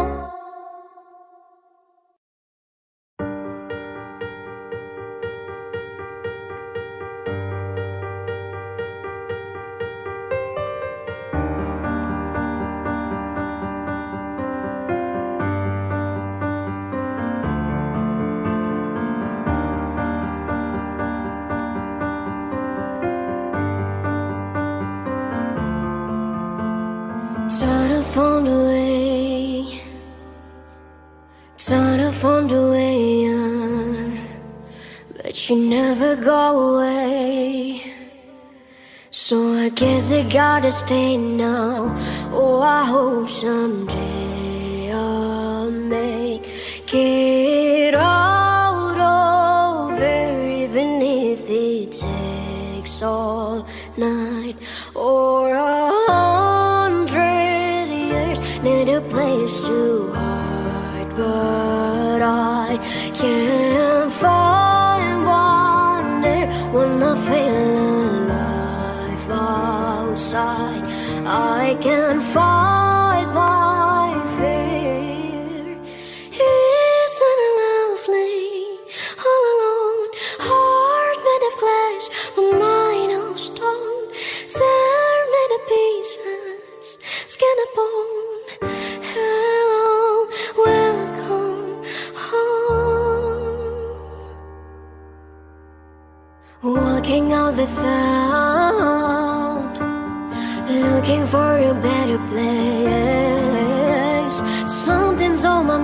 Try to find a way, try to find a way on, but you never go away. So I guess I gotta stay now. Oh, I hope someday I'll make it out of here, even if it takes all night or a need a place to hide, but I can't find one there when I feel alive outside. I can't fight my fear. Isn't it lovely? All alone, heart made of glass, my mind of stone, tear me to pieces, skin and bone. Hello, welcome home. Walking out the sound, looking for a better place. Something's on my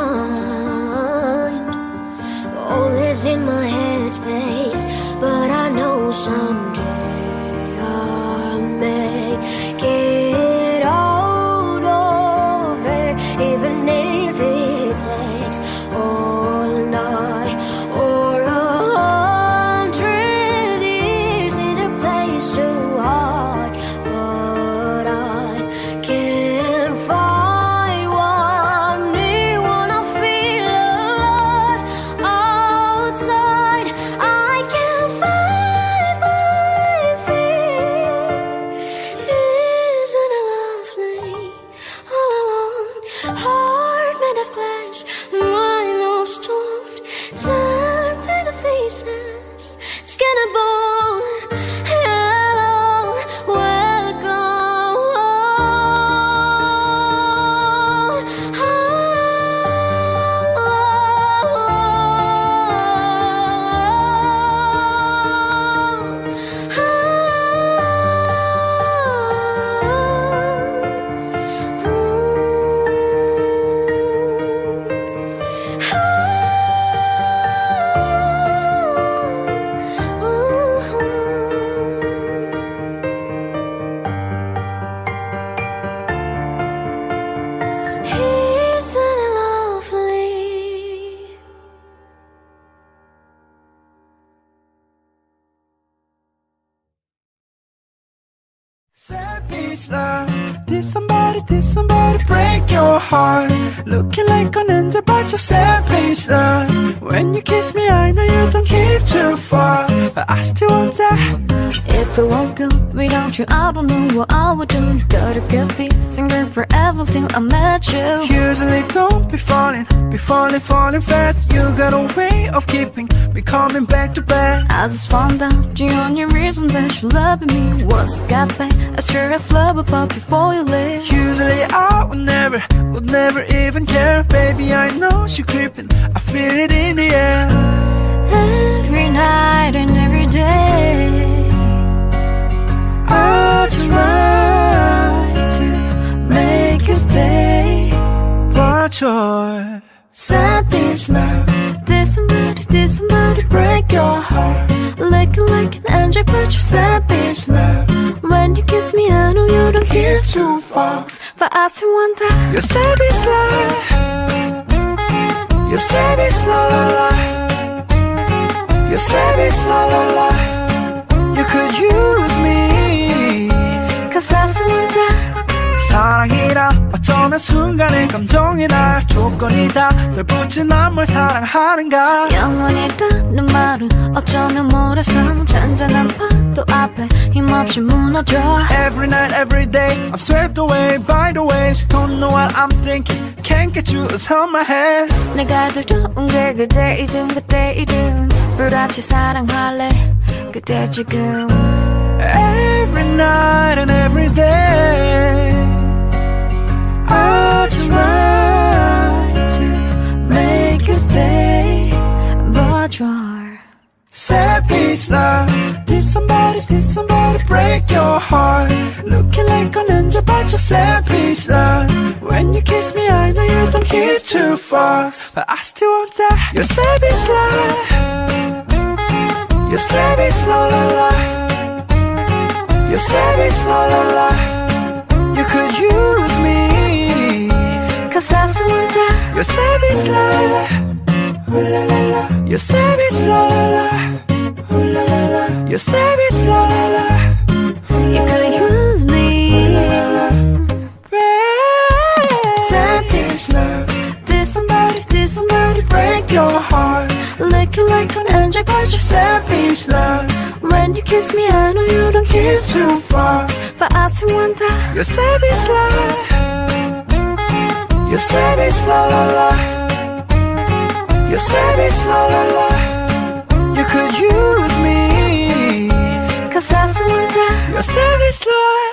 mind, all is in my head space. But I know someday I'll make it out of here, even if it takes all night or a hundred years in a place to hide. But I can't find one new when I feel alive outside. I can't find my fear. Isn't it lovely? All alone, heart made of glass, mind of stone.
savage love. Did somebody, did somebody break your heart? Looking like an angel but you're savage love. When you kiss me I know you don't keep too far, but I still want that.
If I woke up without you, I don't know what I would do. Gotta get this singer forever till I met you.
Usually don't be falling, be falling, falling fast. You got a way of keeping me coming back to back.
I just found out the only reason that you loving me was got back. I sure have love about before you leave.
Usually I would never, would never even care. Baby, I know you creeping, I feel it in the air.
Every night and every day I try to make you stay,
but you're
savage love. Did somebody, did somebody break your heart? Looking like an angel but you're savage love. When you kiss me I know you don't give two fucks, but I still want that.
You're savage love. You're savage love. You're savage love. You could use me,
cause I still want that.
사랑이라 어쩌면 순간의 감정이라 조건이다. 널 붙인 난 뭘 사랑하는가.
영원이라는 말은 어쩌면 모래성 잔잔한 파도 앞에 힘없이 무너져.
Every night, every day I'm swept away by the waves. Don't know what I'm thinking, can't get you out of my head.
내가 두려운 게 그대이든 그때이든 불같이 사랑할래 그대 지금.
Every night and every day
I try to make you stay, but you're
savage love. Did somebody, did somebody break your heart? Looking like an angel but you're savage love. When you kiss me I know you don't keep too far, but I still want that. You're savage love. You're savage love. You're savage love. You could use me,
cause I still want that.
you're savage love. You're savage love. You're savage love.
You could use me,
Savage love.
did somebody, did somebody break your heart? Looking like an angel but you're savage love. When you kiss me I know you don't give two fucks, but I still want that.
You're savage love. You're savage love. You're savage love. You could use me,
cause I still want that.
you're savage love.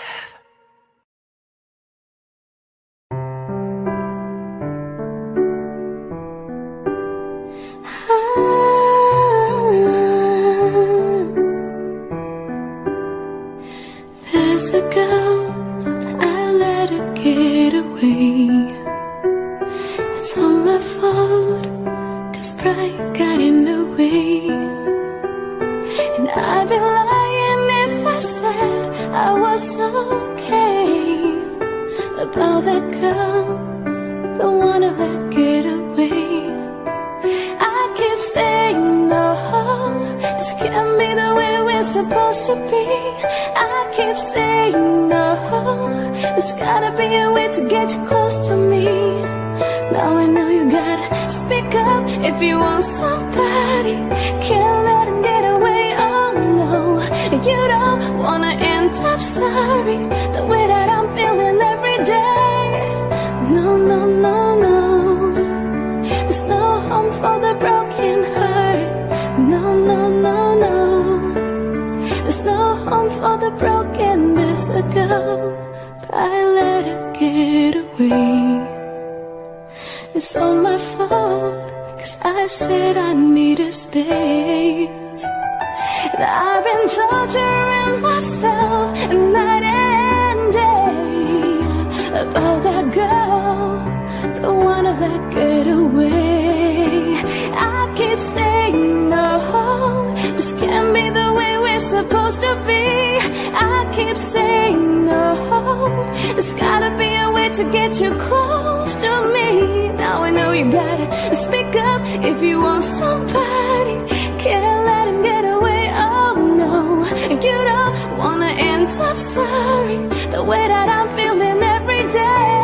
There's a girl, I let her get away. It's all my fault, cause pride got in the way. And I'd be lying if I said I was okay about that girl, the one I let get away. I keep saying no, this can't be the way we're supposed to be. I keep saying no, there's gotta be a way to get you close to me. Now I know you gotta speak up if you want somebody. Can't let him get away, oh no. You don't wanna end up sorry, the way that I'm feeling every day. No, no, no, no, there's no home for the broken heart. No, no, no, no, there's no home for the broken. There's a girl, but I let her get away. It's all my fault, cause I said I needed space. And I've been torturing myself night and day about that girl, the one I let get away. I keep saying no, this can't be the way we're supposed to be. I keep saying no, there's gotta be a way to get you close to me. Now I know you gotta speak up if you want somebody. Can't let him get away, oh no. You don't wanna end up sorry, the way that I'm feeling every day.